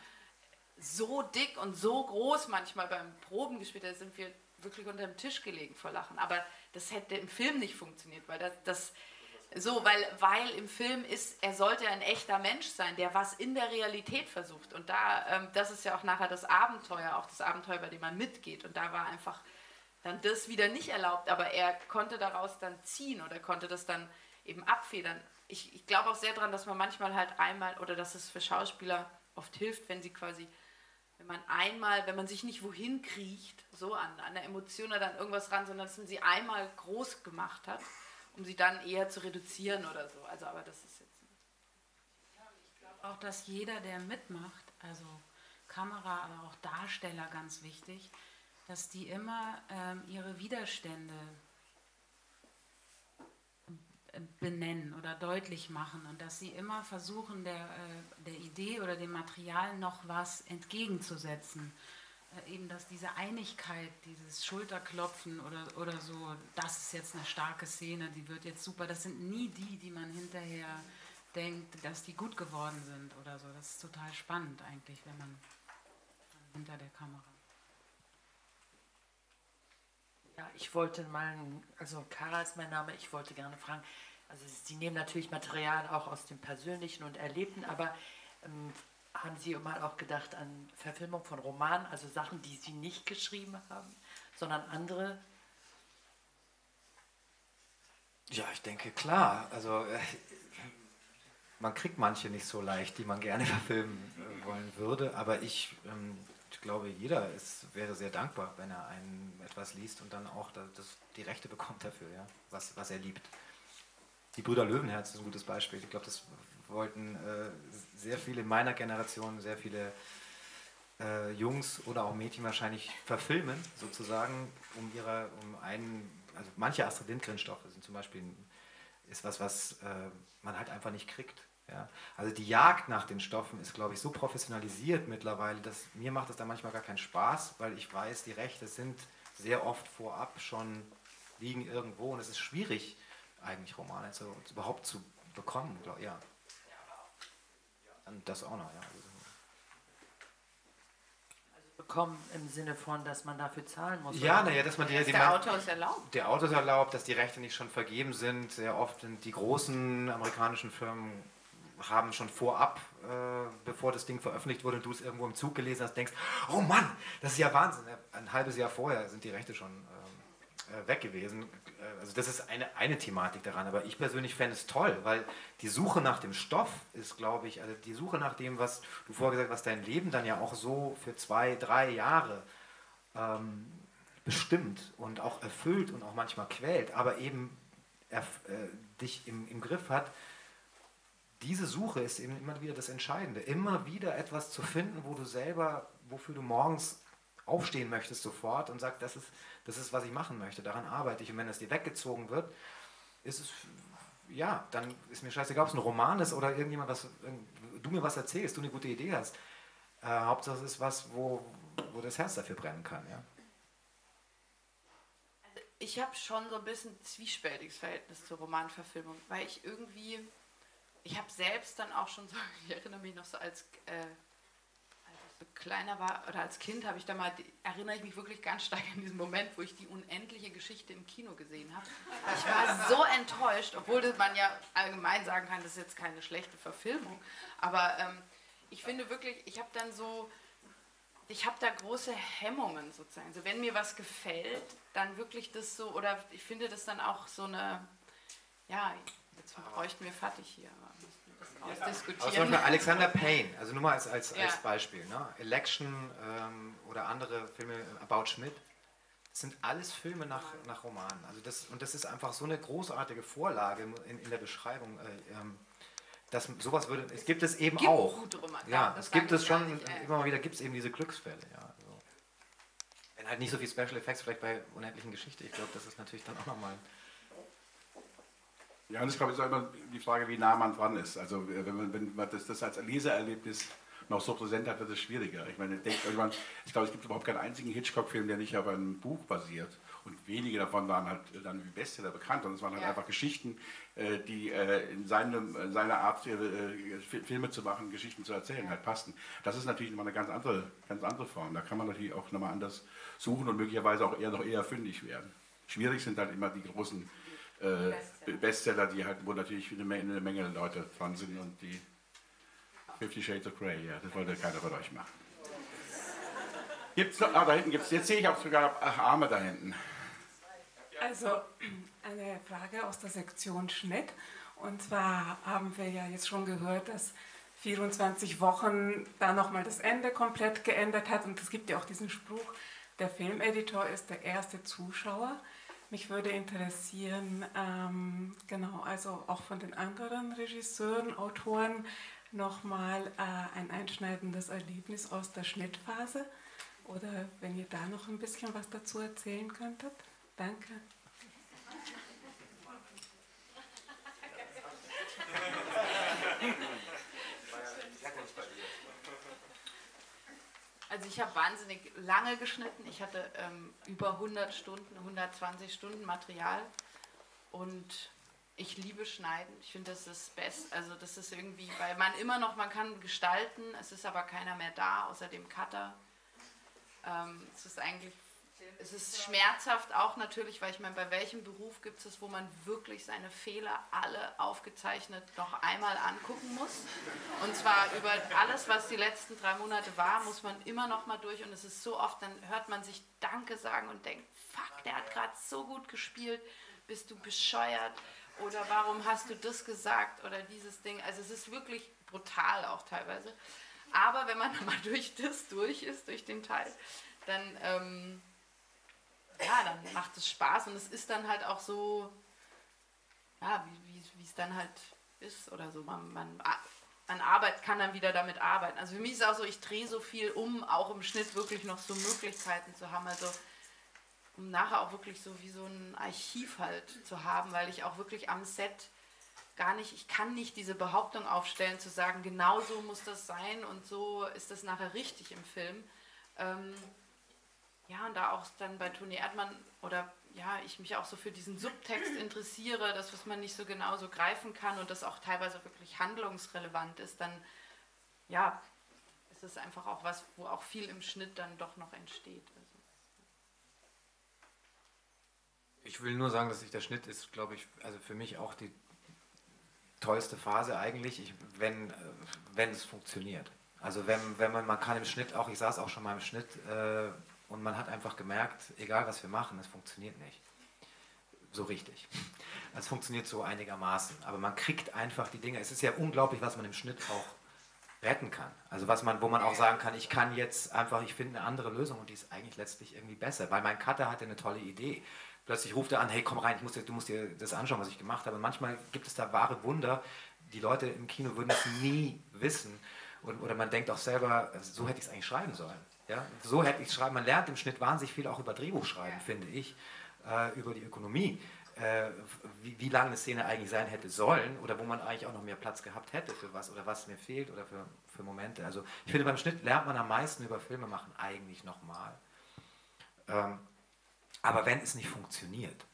so dick und so groß manchmal beim Proben gespielt, da sind wir wirklich unter dem Tisch gelegen vor Lachen. Aber das hätte im Film nicht funktioniert, weil das, das so, weil, weil im Film ist, er sollte ein echter Mensch sein, der was in der Realität versucht. Und da, ähm, das ist ja auch nachher das Abenteuer, auch das Abenteuer, bei dem man mitgeht. Und da war einfach dann das wieder nicht erlaubt, aber er konnte daraus dann ziehen oder konnte das dann eben abfedern. Ich, ich glaube auch sehr daran, dass man manchmal halt einmal, oder dass es für Schauspieler oft hilft, wenn sie quasi, wenn man einmal, wenn man sich nicht wohin kriecht, so an, an der Emotion oder an irgendwas ran, sondern dass man sie einmal groß gemacht hat, um sie dann eher zu reduzieren oder so. Also, aber das ist jetzt nicht. Ich glaube auch, dass jeder, der mitmacht, also Kamera, aber auch Darsteller ganz wichtig, dass die immer ähm, ihre Widerstände äh, benennen oder deutlich machen und dass sie immer versuchen, der, äh, der Idee oder dem Material noch was entgegenzusetzen. Äh, eben, dass diese Einigkeit, dieses Schulterklopfen oder, oder so, das ist jetzt eine starke Szene, die wird jetzt super, das sind nie die, die man hinterher denkt, dass die gut geworden sind oder so. Das ist total spannend eigentlich, wenn man hinter der Kamera. Ja, ich wollte mal, also Kara ist mein Name, ich wollte gerne fragen, also Sie nehmen natürlich Material auch aus dem Persönlichen und Erlebten, aber ähm, haben Sie mal auch gedacht an Verfilmung von Romanen, also Sachen, die Sie nicht geschrieben haben, sondern andere? Ja, ich denke, klar. Also äh, man kriegt manche nicht so leicht, die man gerne verfilmen äh, wollen würde, aber ich... Ähm, Ich glaube, jeder ist, wäre sehr dankbar, wenn er einen etwas liest und dann auch das, das, die Rechte bekommt dafür, ja, was, was er liebt. Die Brüder Löwenherz ist ein gutes Beispiel. Ich glaube, das wollten äh, sehr viele in meiner Generation, sehr viele äh, Jungs oder auch Mädchen wahrscheinlich verfilmen, sozusagen, um ihrer, um einen, also manche Astrid Lindgren-Stoffe sind zum Beispiel, ist was, was äh, man halt einfach nicht kriegt. Ja, also die Jagd nach den Stoffen ist, glaube ich, so professionalisiert mittlerweile, dass mir macht das dann manchmal gar keinen Spaß, weil ich weiß, die Rechte sind sehr oft vorab schon, liegen irgendwo und es ist schwierig, eigentlich Romane zu, überhaupt zu bekommen, glaub, ja. Und das auch noch, ja. Also bekommen im Sinne von, dass man dafür zahlen muss? Ja, naja, dass man die, Ist die der man, Autor ist erlaubt. Der Autor ist erlaubt, dass die Rechte nicht schon vergeben sind. Sehr oft sind die großen amerikanischen Firmen haben schon vorab, äh, bevor das Ding veröffentlicht wurde und du es irgendwo im Zug gelesen hast, denkst, oh Mann, das ist ja Wahnsinn. Ein halbes Jahr vorher sind die Rechte schon äh, weg gewesen. Also das ist eine, eine Thematik daran, aber ich persönlich fände es toll, weil die Suche nach dem Stoff ist, glaube ich, also die Suche nach dem, was du vorher gesagt hast, was dein Leben dann ja auch so für zwei, drei Jahre ähm, bestimmt und auch erfüllt und auch manchmal quält, aber eben erf- äh, dich im, im Griff hat. Diese Suche ist eben immer wieder das Entscheidende. Immer wieder etwas zu finden, wo du selber, wofür du morgens aufstehen möchtest sofort und sagst, das ist, das ist, was ich machen möchte, daran arbeite ich. Und wenn es dir weggezogen wird, ist es, ja, dann ist mir scheißegal, ob es ein Roman ist oder irgendjemand, was, du mir was erzählst, du eine gute Idee hast. Äh, Hauptsache es ist was, wo, wo das Herz dafür brennen kann. Ja. Also ich habe schon so ein bisschen ein zwiespältiges Verhältnis zur Romanverfilmung, weil ich irgendwie... Ich habe selbst dann auch schon so, ich erinnere mich noch so als, äh, als kleiner war, oder als Kind habe ich da mal, erinnere ich mich wirklich ganz stark an diesen Moment, wo ich die unendliche Geschichte im Kino gesehen habe. Ich war so enttäuscht, obwohl man ja allgemein sagen kann, das ist jetzt keine schlechte Verfilmung, aber ähm, ich finde wirklich, ich habe dann so, ich habe da große Hemmungen sozusagen. Also wenn mir was gefällt, dann wirklich das so, oder ich finde das dann auch so eine, ja, jetzt bräuchten wir Fatih hier, aber das ausdiskutieren. Aber zum Beispiel Alexander Payne, also nur mal als, als, ja. als Beispiel, ne? Election ähm, oder andere Filme, About Schmidt, das sind alles Filme nach, nach Romanen. Also das, und das ist einfach so eine großartige Vorlage in, in der Beschreibung. Äh, ähm, Das, sowas würde, es gibt es eben gibt auch. Gute Romane. Ja, ja, es gibt es schon, nicht, äh. immer mal wieder gibt es eben diese Glücksfälle. Ja, also. Wenn halt nicht so viel Special Effects vielleicht bei unendlichen Geschichte, ich glaube, das ist natürlich dann auch nochmal... Ja, und ich glaube, es ist auch immer die Frage, wie nah man dran ist. Also wenn man, wenn man das, das als Leseerlebnis noch so präsent hat, wird es schwieriger. Ich meine, denkt irgendwann, ich glaube, es gibt überhaupt keinen einzigen Hitchcock-Film, der nicht auf einem Buch basiert. Und wenige davon waren halt dann wie Bestseller bekannt. Und es waren halt ja. einfach Geschichten, die in, seinem, in seiner Art, Filme zu machen, Geschichten zu erzählen, halt passten. Das ist natürlich immer eine ganz andere, ganz andere Form. Da kann man natürlich auch nochmal anders suchen und möglicherweise auch eher noch eher fündig werden. Schwierig sind halt immer die großen äh, Bestseller, die halt, wo natürlich eine Menge, eine Menge Leute dran sind und die Fifty Shades of Grey, ja, das wollte keiner von euch machen. Gibt's noch, ah, da hinten gibt's, jetzt sehe ich auch sogar ach, Arme da hinten. Also eine Frage aus der Sektion Schnitt. Und zwar haben wir ja jetzt schon gehört, dass vierundzwanzig Wochen da nochmal das Ende komplett geändert hat. Und es gibt ja auch diesen Spruch, der Filmeditor ist der erste Zuschauer. Mich würde interessieren, ähm, genau, also auch von den anderen Regisseuren, Autoren, nochmal äh, ein einschneidendes Erlebnis aus der Schnittphase. Oder wenn ihr da noch ein bisschen was dazu erzählen könntet. Danke. Also ich habe wahnsinnig lange geschnitten. Ich hatte ähm, über hundert Stunden, hundertzwanzig Stunden Material und ich liebe Schneiden. Ich finde, das ist das Beste. Also das ist irgendwie, weil man immer noch, man kann gestalten, es ist aber keiner mehr da, außer dem Cutter. Ähm, es ist eigentlich, es ist schmerzhaft auch natürlich, weil ich meine, bei welchem Beruf gibt es, wo man wirklich seine Fehler alle aufgezeichnet noch einmal angucken muss? Und zwar über alles, was die letzten drei Monate war, muss man immer noch mal durch und es ist so oft, dann hört man sich Danke sagen und denkt, fuck, der hat gerade so gut gespielt, bist du bescheuert oder warum hast du das gesagt oder dieses Ding, also es ist wirklich brutal auch teilweise. Aber wenn man mal durch das durch ist, durch den Teil, dann, ähm, ja, dann macht es Spaß und es ist dann halt auch so, ja, wie, wie, wie es dann halt ist oder so. Man, man, man arbeitet, kann dann wieder damit arbeiten. Also für mich ist es auch so, ich drehe so viel um, auch im Schnitt wirklich noch so Möglichkeiten zu haben, also um nachher auch wirklich so wie so ein Archiv halt zu haben, weil ich auch wirklich am Set gar nicht, ich kann nicht diese Behauptung aufstellen, zu sagen, genau so muss das sein und so ist das nachher richtig im Film. Ähm, ja, und da auch dann bei Toni Erdmann oder ja, ich mich auch so für diesen Subtext interessiere, das, was man nicht so genau so greifen kann und das auch teilweise wirklich handlungsrelevant ist, dann ja, ist es einfach auch was, wo auch viel im Schnitt dann doch noch entsteht. Also. Ich will nur sagen, dass sich der Schnitt ist, glaube ich, also für mich auch die tollste Phase eigentlich, ich, wenn, äh, wenn es funktioniert. Also wenn, wenn man, man kann im Schnitt auch, ich saß auch schon mal im Schnitt äh, und man hat einfach gemerkt, egal was wir machen, es funktioniert nicht. So richtig. Es funktioniert so einigermaßen, aber man kriegt einfach die Dinge, es ist ja unglaublich, was man im Schnitt auch retten kann. Also was man, wo man auch sagen kann, ich kann jetzt einfach, ich finde eine andere Lösung und die ist eigentlich letztlich irgendwie besser, weil mein Cutter hatte eine tolle Idee. Plötzlich ruft er an, hey, komm rein, ich muss dir, du musst dir das anschauen, was ich gemacht habe. Und manchmal gibt es da wahre Wunder. Die Leute im Kino würden das nie wissen. Und, oder man denkt auch selber, so hätte ich es eigentlich schreiben sollen. Ja? So hätte ich es schreiben. Man lernt im Schnitt wahnsinnig viel auch über Drehbuchschreiben, finde ich, äh, über die Ökonomie, äh, wie, wie lang eine Szene eigentlich sein hätte sollen oder wo man eigentlich auch noch mehr Platz gehabt hätte für was oder was mir fehlt oder für, für Momente. Also ich finde, beim Schnitt lernt man am meisten über Filme machen eigentlich nochmal. Ähm, Aber wenn es nicht funktioniert,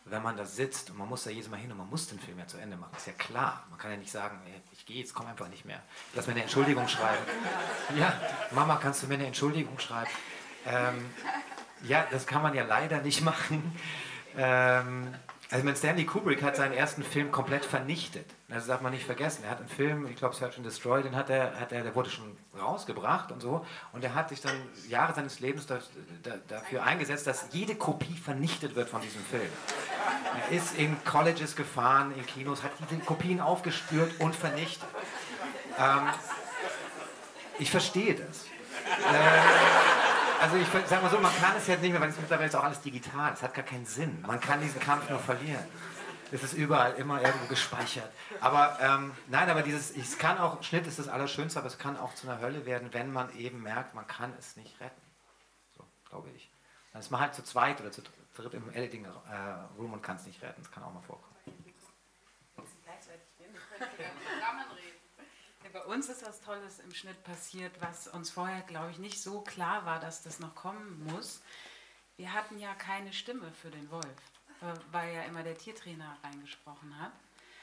wenn man da sitzt und man muss da jedes Mal hin und man muss den Film ja zu Ende machen, ist ja klar. Man kann ja nicht sagen, ey, ich gehe jetzt, komm einfach nicht mehr. Lass mir eine Entschuldigung schreiben. Ja, Mama, kannst du mir eine Entschuldigung schreiben? Ähm, ja, das kann man ja leider nicht machen. Ähm, also mein Stanley Kubrick hat seinen ersten Film komplett vernichtet. Das darf man nicht vergessen. Er hat einen Film, ich glaube Search and Destroy, den hat er, hat er, der wurde schon rausgebracht und so. Und er hat sich dann Jahre seines Lebens da, da, dafür eingesetzt, dass jede Kopie vernichtet wird von diesem Film. Er ist in Colleges gefahren, in Kinos, hat diese Kopien aufgespürt und vernichtet. Ähm, ich verstehe das. Äh, Also ich sage mal so, man kann es jetzt nicht mehr, weil es mittlerweile ist auch alles digital. Es hat gar keinen Sinn. Man kann diesen Kampf nur verlieren. Es ist überall immer irgendwo gespeichert. Aber ähm, nein, aber dieses, es kann auch, Schnitt ist das Allerschönste, aber es kann auch zu einer Hölle werden, wenn man eben merkt, man kann es nicht retten. So, glaube ich. Dann ist man halt zu zweit oder zu dritt im Editing-Room und kann es nicht retten. Das kann auch mal vorkommen. Bei uns ist was Tolles im Schnitt passiert, was uns vorher, glaube ich, nicht so klar war, dass das noch kommen muss. Wir hatten ja keine Stimme für den Wolf, weil ja immer der Tiertrainer reingesprochen hat.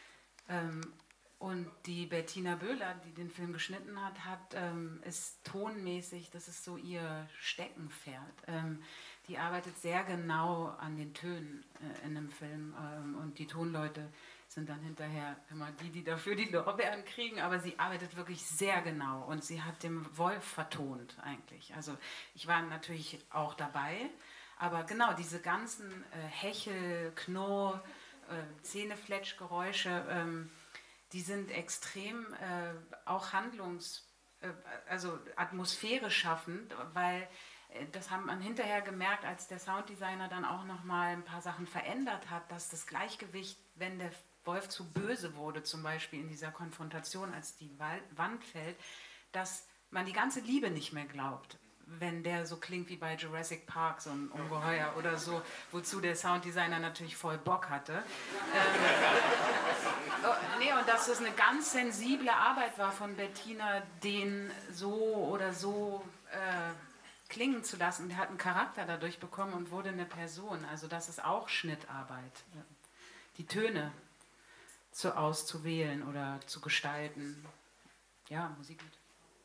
Und die Bettina Böhler, die den Film geschnitten hat, hat ist tonmäßig, das ist so ihr Steckenpferd. Die arbeitet sehr genau an den Tönen in einem Film und die Tonleute sind dann hinterher immer die, die dafür die Lorbeeren kriegen, aber sie arbeitet wirklich sehr genau und sie hat den Wolf vertont eigentlich. Also ich war natürlich auch dabei, aber genau diese ganzen äh, Hechel, Knurr, äh, Zähnefletschgeräusche, ähm, die sind extrem äh, auch handlungs-, äh, also Atmosphäre schaffend, weil äh, das haben man hinterher gemerkt, als der Sounddesigner dann auch nochmal ein paar Sachen verändert hat, dass das Gleichgewicht, wenn der Wolf zu böse wurde, zum Beispiel in dieser Konfrontation, als die Wand fällt, dass man die ganze Liebe nicht mehr glaubt, wenn der so klingt wie bei Jurassic Park, so ein Ungeheuer oder so, wozu der Sounddesigner natürlich voll Bock hatte. Ähm, oh, nee, und dass es eine ganz sensible Arbeit war von Bettina, den so oder so äh, klingen zu lassen. Der hat einen Charakter dadurch bekommen und wurde eine Person. Also das ist auch Schnittarbeit. Die Töne zu auszuwählen oder zu gestalten. Ja, Musik mit.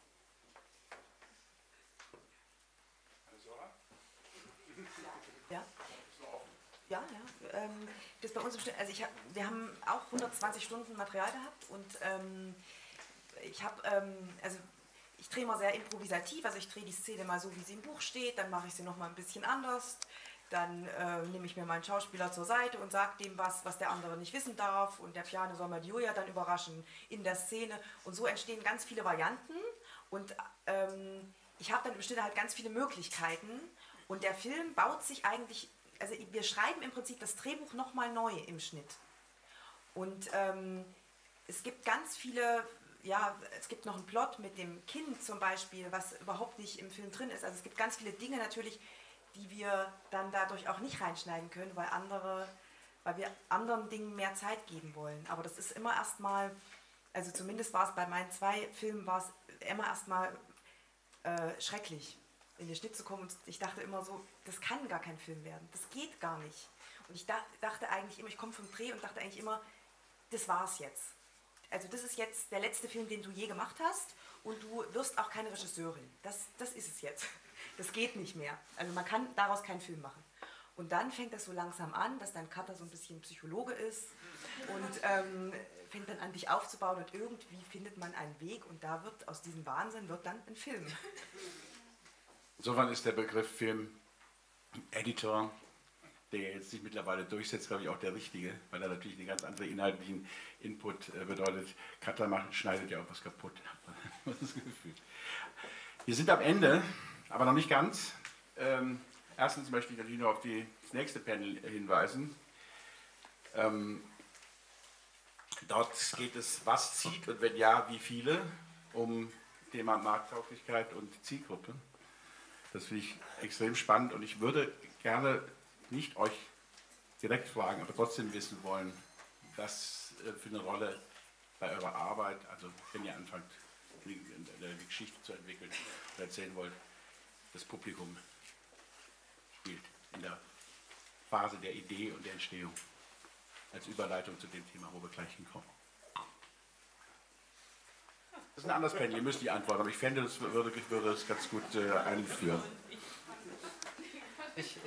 Ja, ja, ja. Ähm, das bei uns im Schnitt, also ich hab, wir haben auch hundertzwanzig Stunden Material gehabt und ähm, ich habe, ähm, also ich drehe mal sehr improvisativ, also ich drehe die Szene mal so, wie sie im Buch steht, dann mache ich sie noch mal ein bisschen anders. Dann äh, nehme ich mir meinen Schauspieler zur Seite und sage dem was, was der andere nicht wissen darf. Und der Piano soll mal die Julia dann überraschen in der Szene. Und so entstehen ganz viele Varianten. Und ähm, ich habe dann im Schnitt halt ganz viele Möglichkeiten. Und der Film baut sich eigentlich, also wir schreiben im Prinzip das Drehbuch nochmal neu im Schnitt. Und ähm, es gibt ganz viele, ja, es gibt noch einen Plot mit dem Kind zum Beispiel, was überhaupt nicht im Film drin ist. Also es gibt ganz viele Dinge natürlich, die wir dann dadurch auch nicht reinschneiden können, weil andere, weil wir anderen Dingen mehr Zeit geben wollen. Aber das ist immer erstmal, also zumindest war es bei meinen zwei Filmen, war es immer erstmal äh, schrecklich, in den Schnitt zu kommen. Und ich dachte immer so, das kann gar kein Film werden, das geht gar nicht. Und ich dachte eigentlich immer, ich komme vom Dreh und dachte eigentlich immer, das war's jetzt. Also das ist jetzt der letzte Film, den du je gemacht hast und du wirst auch keine Regisseurin. Das, das ist es jetzt. Das geht nicht mehr. Also man kann daraus keinen Film machen. Und dann fängt das so langsam an, dass dein Cutter so ein bisschen Psychologe ist und ähm, fängt dann an, dich aufzubauen und irgendwie findet man einen Weg und da wird aus diesem Wahnsinn wird dann ein Film. Insofern ist der Begriff Film-Editor, der jetzt sich mittlerweile durchsetzt, glaube ich, auch der richtige, weil er natürlich einen ganz anderen inhaltlichen Input äh, bedeutet. Cutter macht, schneidet ja auch was kaputt. Das Gefühl. Wir sind am Ende. Aber noch nicht ganz. Ähm, erstens möchte ich natürlich nur auf die, das nächste Panel hinweisen. Ähm, dort geht es, was zieht und wenn ja, wie viele, um Thema Markttauglichkeit und Zielgruppe. Das finde ich extrem spannend und ich würde gerne nicht euch direkt fragen, aber trotzdem wissen wollen, was für eine Rolle bei eurer Arbeit, also wenn ihr anfangt, eine Geschichte zu entwickeln oder erzählen wollt, das Publikum spielt in der Phase der Idee und der Entstehung. Als Überleitung zu dem Thema, wo wir gleich hinkommen. Das ist ein anderes Panel, ihr müsst die antworten, aber ich fände, das würde, würde das ganz gut äh, einführen. Ich,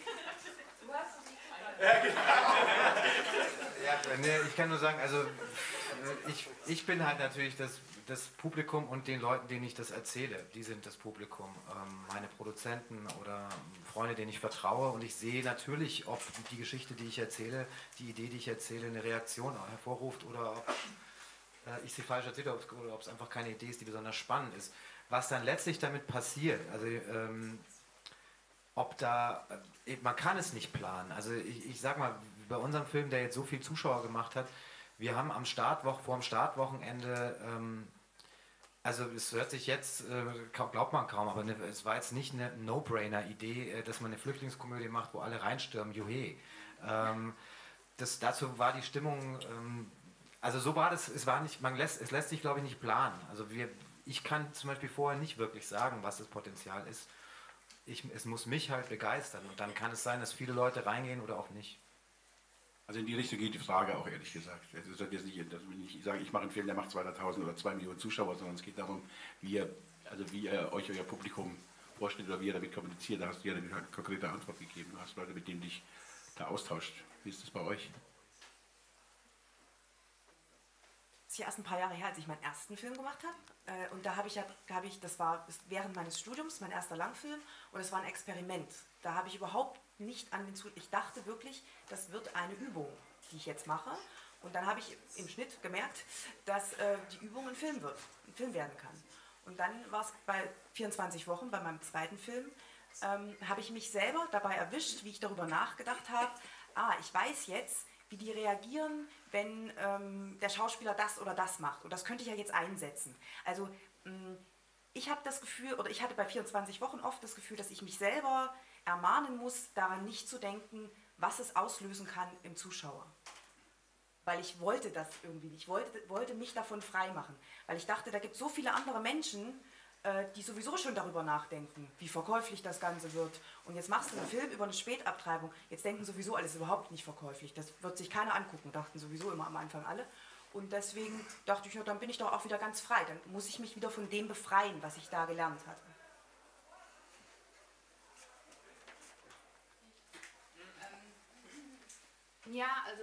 ja, nee, ich kann nur sagen, also ich, ich bin halt natürlich das, das Publikum und den Leuten, denen ich das erzähle, die sind das Publikum. Ähm, meine Produzenten oder Freunde, denen ich vertraue, und ich sehe natürlich, ob die Geschichte, die ich erzähle, die Idee, die ich erzähle, eine Reaktion hervorruft oder ob äh, ich sie falsch erzähle oder ob es einfach keine Idee ist, die besonders spannend ist. Was dann letztlich damit passiert, also ähm, ob da, man kann es nicht planen. Also ich, ich sag mal, bei unserem Film, der jetzt so viel Zuschauer gemacht hat, wir haben am Startwoch, vor dem Startwochenende, ähm, also es hört sich jetzt, äh, glaubt man kaum, aber ne, es war jetzt nicht eine No-Brainer-Idee, äh, dass man eine Flüchtlingskomödie macht, wo alle reinstürmen, juhe. Ähm, das, dazu war die Stimmung, ähm, also so war das, es war nicht, man lässt, es lässt sich glaube ich nicht planen. Also wir, ich kann zum Beispiel vorher nicht wirklich sagen, was das Potenzial ist. Ich, es muss mich halt begeistern und dann kann es sein, dass viele Leute reingehen oder auch nicht. Also in die Richtung geht die Frage auch, ehrlich gesagt. Es ist jetzt nicht, dass ich sage, ich mache einen Film, der macht zweihunderttausend oder zwei Millionen Zuschauer, sondern es geht darum, wie ihr, also wie ihr euch euer Publikum vorstellt oder wie ihr damit kommuniziert. Da hast du ja eine konkrete Antwort gegeben. Du hast Leute, mit denen dich da austauscht. Wie ist das bei euch? Das ist ja erst ein paar Jahre her, als ich meinen ersten Film gemacht habe. Und da habe ich ja, habe ich, das war während meines Studiums, mein erster Langfilm, und es war ein Experiment. Da habe ich überhaupt nicht an den Zuschauer, ich dachte wirklich, das wird eine Übung, die ich jetzt mache. Und dann habe ich im Schnitt gemerkt, dass äh, die Übung ein Film wird, ein Film werden kann. Und dann war es bei vierundzwanzig Wochen, bei meinem zweiten Film, ähm, habe ich mich selber dabei erwischt, wie ich darüber nachgedacht habe, ah, ich weiß jetzt, wie die reagieren, wenn ähm, der Schauspieler das oder das macht. Und das könnte ich ja jetzt einsetzen. Also mh, ich habe das Gefühl, oder ich hatte bei vierundzwanzig Wochen oft das Gefühl, dass ich mich selber ermahnen muss, daran nicht zu denken, was es auslösen kann im Zuschauer. Weil ich wollte das irgendwie nicht. Ich wollte, wollte mich davon frei machen. Weil ich dachte, da gibt es so viele andere Menschen, äh, die sowieso schon darüber nachdenken, wie verkäuflich das Ganze wird. Und jetzt machst du einen Film über eine Spätabtreibung. Jetzt denken sowieso alles überhaupt nicht verkäuflich. Das wird sich keiner angucken, dachten sowieso immer am Anfang alle. Und deswegen dachte ich, ja, dann bin ich doch auch wieder ganz frei. Dann muss ich mich wieder von dem befreien, was ich da gelernt hatte. Ja, also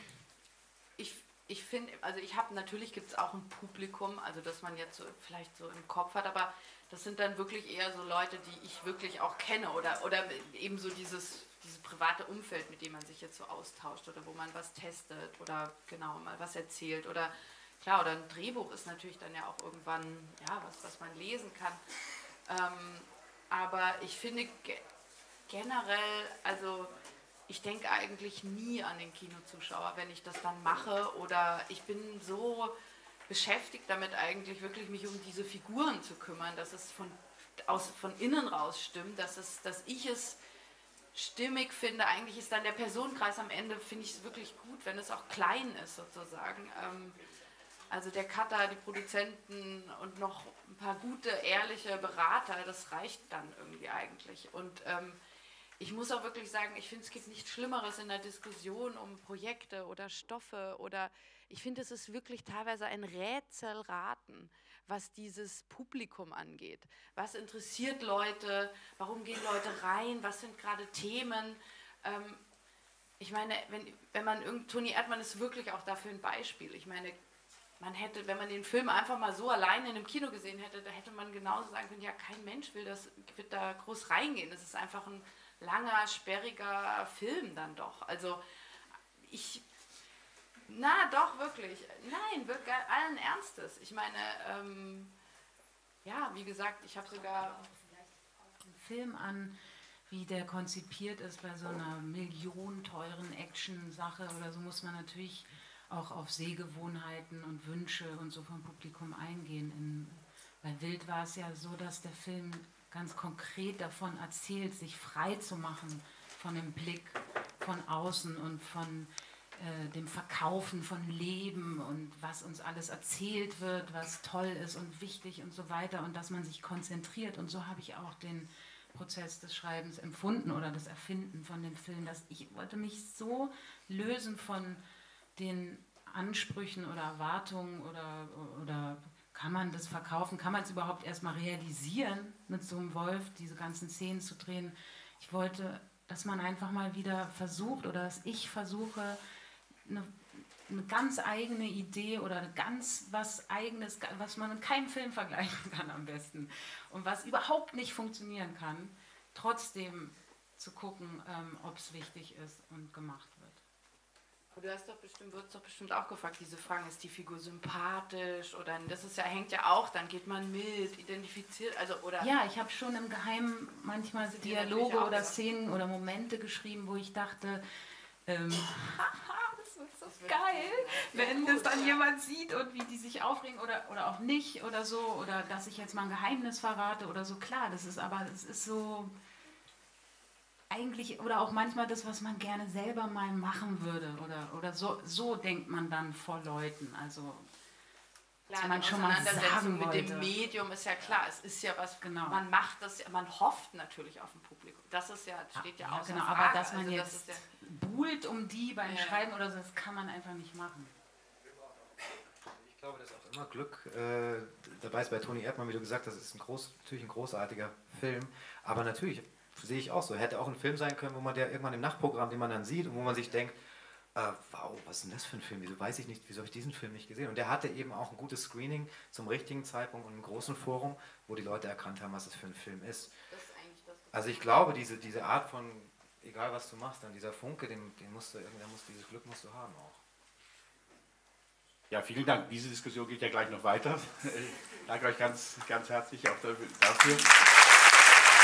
ich, ich finde, also ich habe, natürlich gibt es auch ein Publikum, also das man jetzt so vielleicht so im Kopf hat, aber das sind dann wirklich eher so Leute, die ich wirklich auch kenne oder, oder eben so dieses, dieses private Umfeld, mit dem man sich jetzt so austauscht oder wo man was testet oder genau mal was erzählt oder klar, oder ein Drehbuch ist natürlich dann ja auch irgendwann, ja, was, was man lesen kann. Ähm, aber ich finde ge generell, also ich denke eigentlich nie an den Kinozuschauer, wenn ich das dann mache, oder ich bin so beschäftigt damit eigentlich wirklich mich um diese Figuren zu kümmern, dass es von, aus, von innen raus stimmt, dass, es, dass ich es stimmig finde. Eigentlich ist dann der Personenkreis am Ende, finde ich es wirklich gut, wenn es auch klein ist sozusagen. Ähm, also der Cutter, die Produzenten und noch ein paar gute, ehrliche Berater, das reicht dann irgendwie eigentlich. Und ähm, ich muss auch wirklich sagen, ich finde, es gibt nichts Schlimmeres in der Diskussion um Projekte oder Stoffe oder ich finde, es ist wirklich teilweise ein Rätselraten, was dieses Publikum angeht. Was interessiert Leute? Warum gehen Leute rein? Was sind gerade Themen? Ähm, ich meine, wenn, wenn man irgend, Toni Erdmann ist wirklich auch dafür ein Beispiel. Ich meine, man hätte, wenn man den Film einfach mal so alleine in einem Kino gesehen hätte, da hätte man genauso sagen können, ja, kein Mensch will, das, wird da groß reingehen. Das ist einfach ein langer, sperriger Film dann doch. Also ich, na doch, wirklich. Nein, wirklich, allen Ernstes. Ich meine, ähm, ja, wie gesagt, ich habe sogar einen Film an, wie der konzipiert ist bei so einer millionenteuren Action-Sache oder so, muss man natürlich auch auf Sehgewohnheiten und Wünsche und so vom Publikum eingehen. In, bei Wild war es ja so, dass der Film ganz konkret davon erzählt, sich frei zu machen von dem Blick von außen und von äh, dem Verkaufen von Leben und was uns alles erzählt wird, was toll ist und wichtig und so weiter und dass man sich konzentriert. Und so habe ich auch den Prozess des Schreibens empfunden oder des Erfinden von dem Film, dass ich wollte mich so lösen von den Ansprüchen oder Erwartungen oder, oder kann man das verkaufen, kann man es überhaupt erstmal realisieren, mit so einem Wolf diese ganzen Szenen zu drehen. Ich wollte, dass man einfach mal wieder versucht oder dass ich versuche, eine, eine ganz eigene Idee oder ganz was Eigenes, was man in keinem Film vergleichen kann am besten und was überhaupt nicht funktionieren kann, trotzdem zu gucken, ähm, ob es wichtig ist und gemacht wird. Du hast doch bestimmt, wird doch bestimmt auch gefragt, diese Fragen, ist die Figur sympathisch oder das ist ja, hängt ja auch, dann geht man mit, identifiziert, also oder... Ja, ich habe schon im Geheimen manchmal Dialoge oder ja. Szenen oder Momente geschrieben, wo ich dachte, ähm, das wird so das wird geil, wenn gut, das dann ja. jemand sieht und wie die sich aufregen oder, oder auch nicht oder so, oder dass ich jetzt mal ein Geheimnis verrate oder so, klar, das ist aber, es ist so... eigentlich, oder auch manchmal das, was man gerne selber mal machen würde, oder, oder so, so denkt man dann vor Leuten, also klar, man schon mal sagen mit wollte. dem Medium ist ja klar, es ist ja was, genau. man macht das, man hofft natürlich auf ein Publikum, das ist ja, steht ja, ja auch genau, Frage. Aber dass man also, jetzt das ja buhlt um die beim ja. Schreiben oder so, das kann man einfach nicht machen. Ich glaube, das ist auch immer Glück äh, dabei ist bei Toni Erdmann, wie du gesagt hast, das ist ein groß, natürlich ein großartiger Film, aber natürlich sehe ich auch so. Hätte auch ein Film sein können, wo man der irgendwann im Nachtprogramm, den man dann sieht und wo man sich denkt, äh, wow, was ist denn das für ein Film? Wieso weiß ich nicht, wieso habe ich diesen Film nicht gesehen? Und der hatte eben auch ein gutes Screening zum richtigen Zeitpunkt und im großen Forum, wo die Leute erkannt haben, was das für ein Film ist. Das ist eigentlich das, also ich glaube, diese, diese Art von, egal was du machst, dann dieser Funke, den, den musst du, der muss, dieses Glück musst du haben auch. Ja, vielen Dank. Diese Diskussion geht ja gleich noch weiter. Ich danke euch ganz, ganz herzlich auch dafür.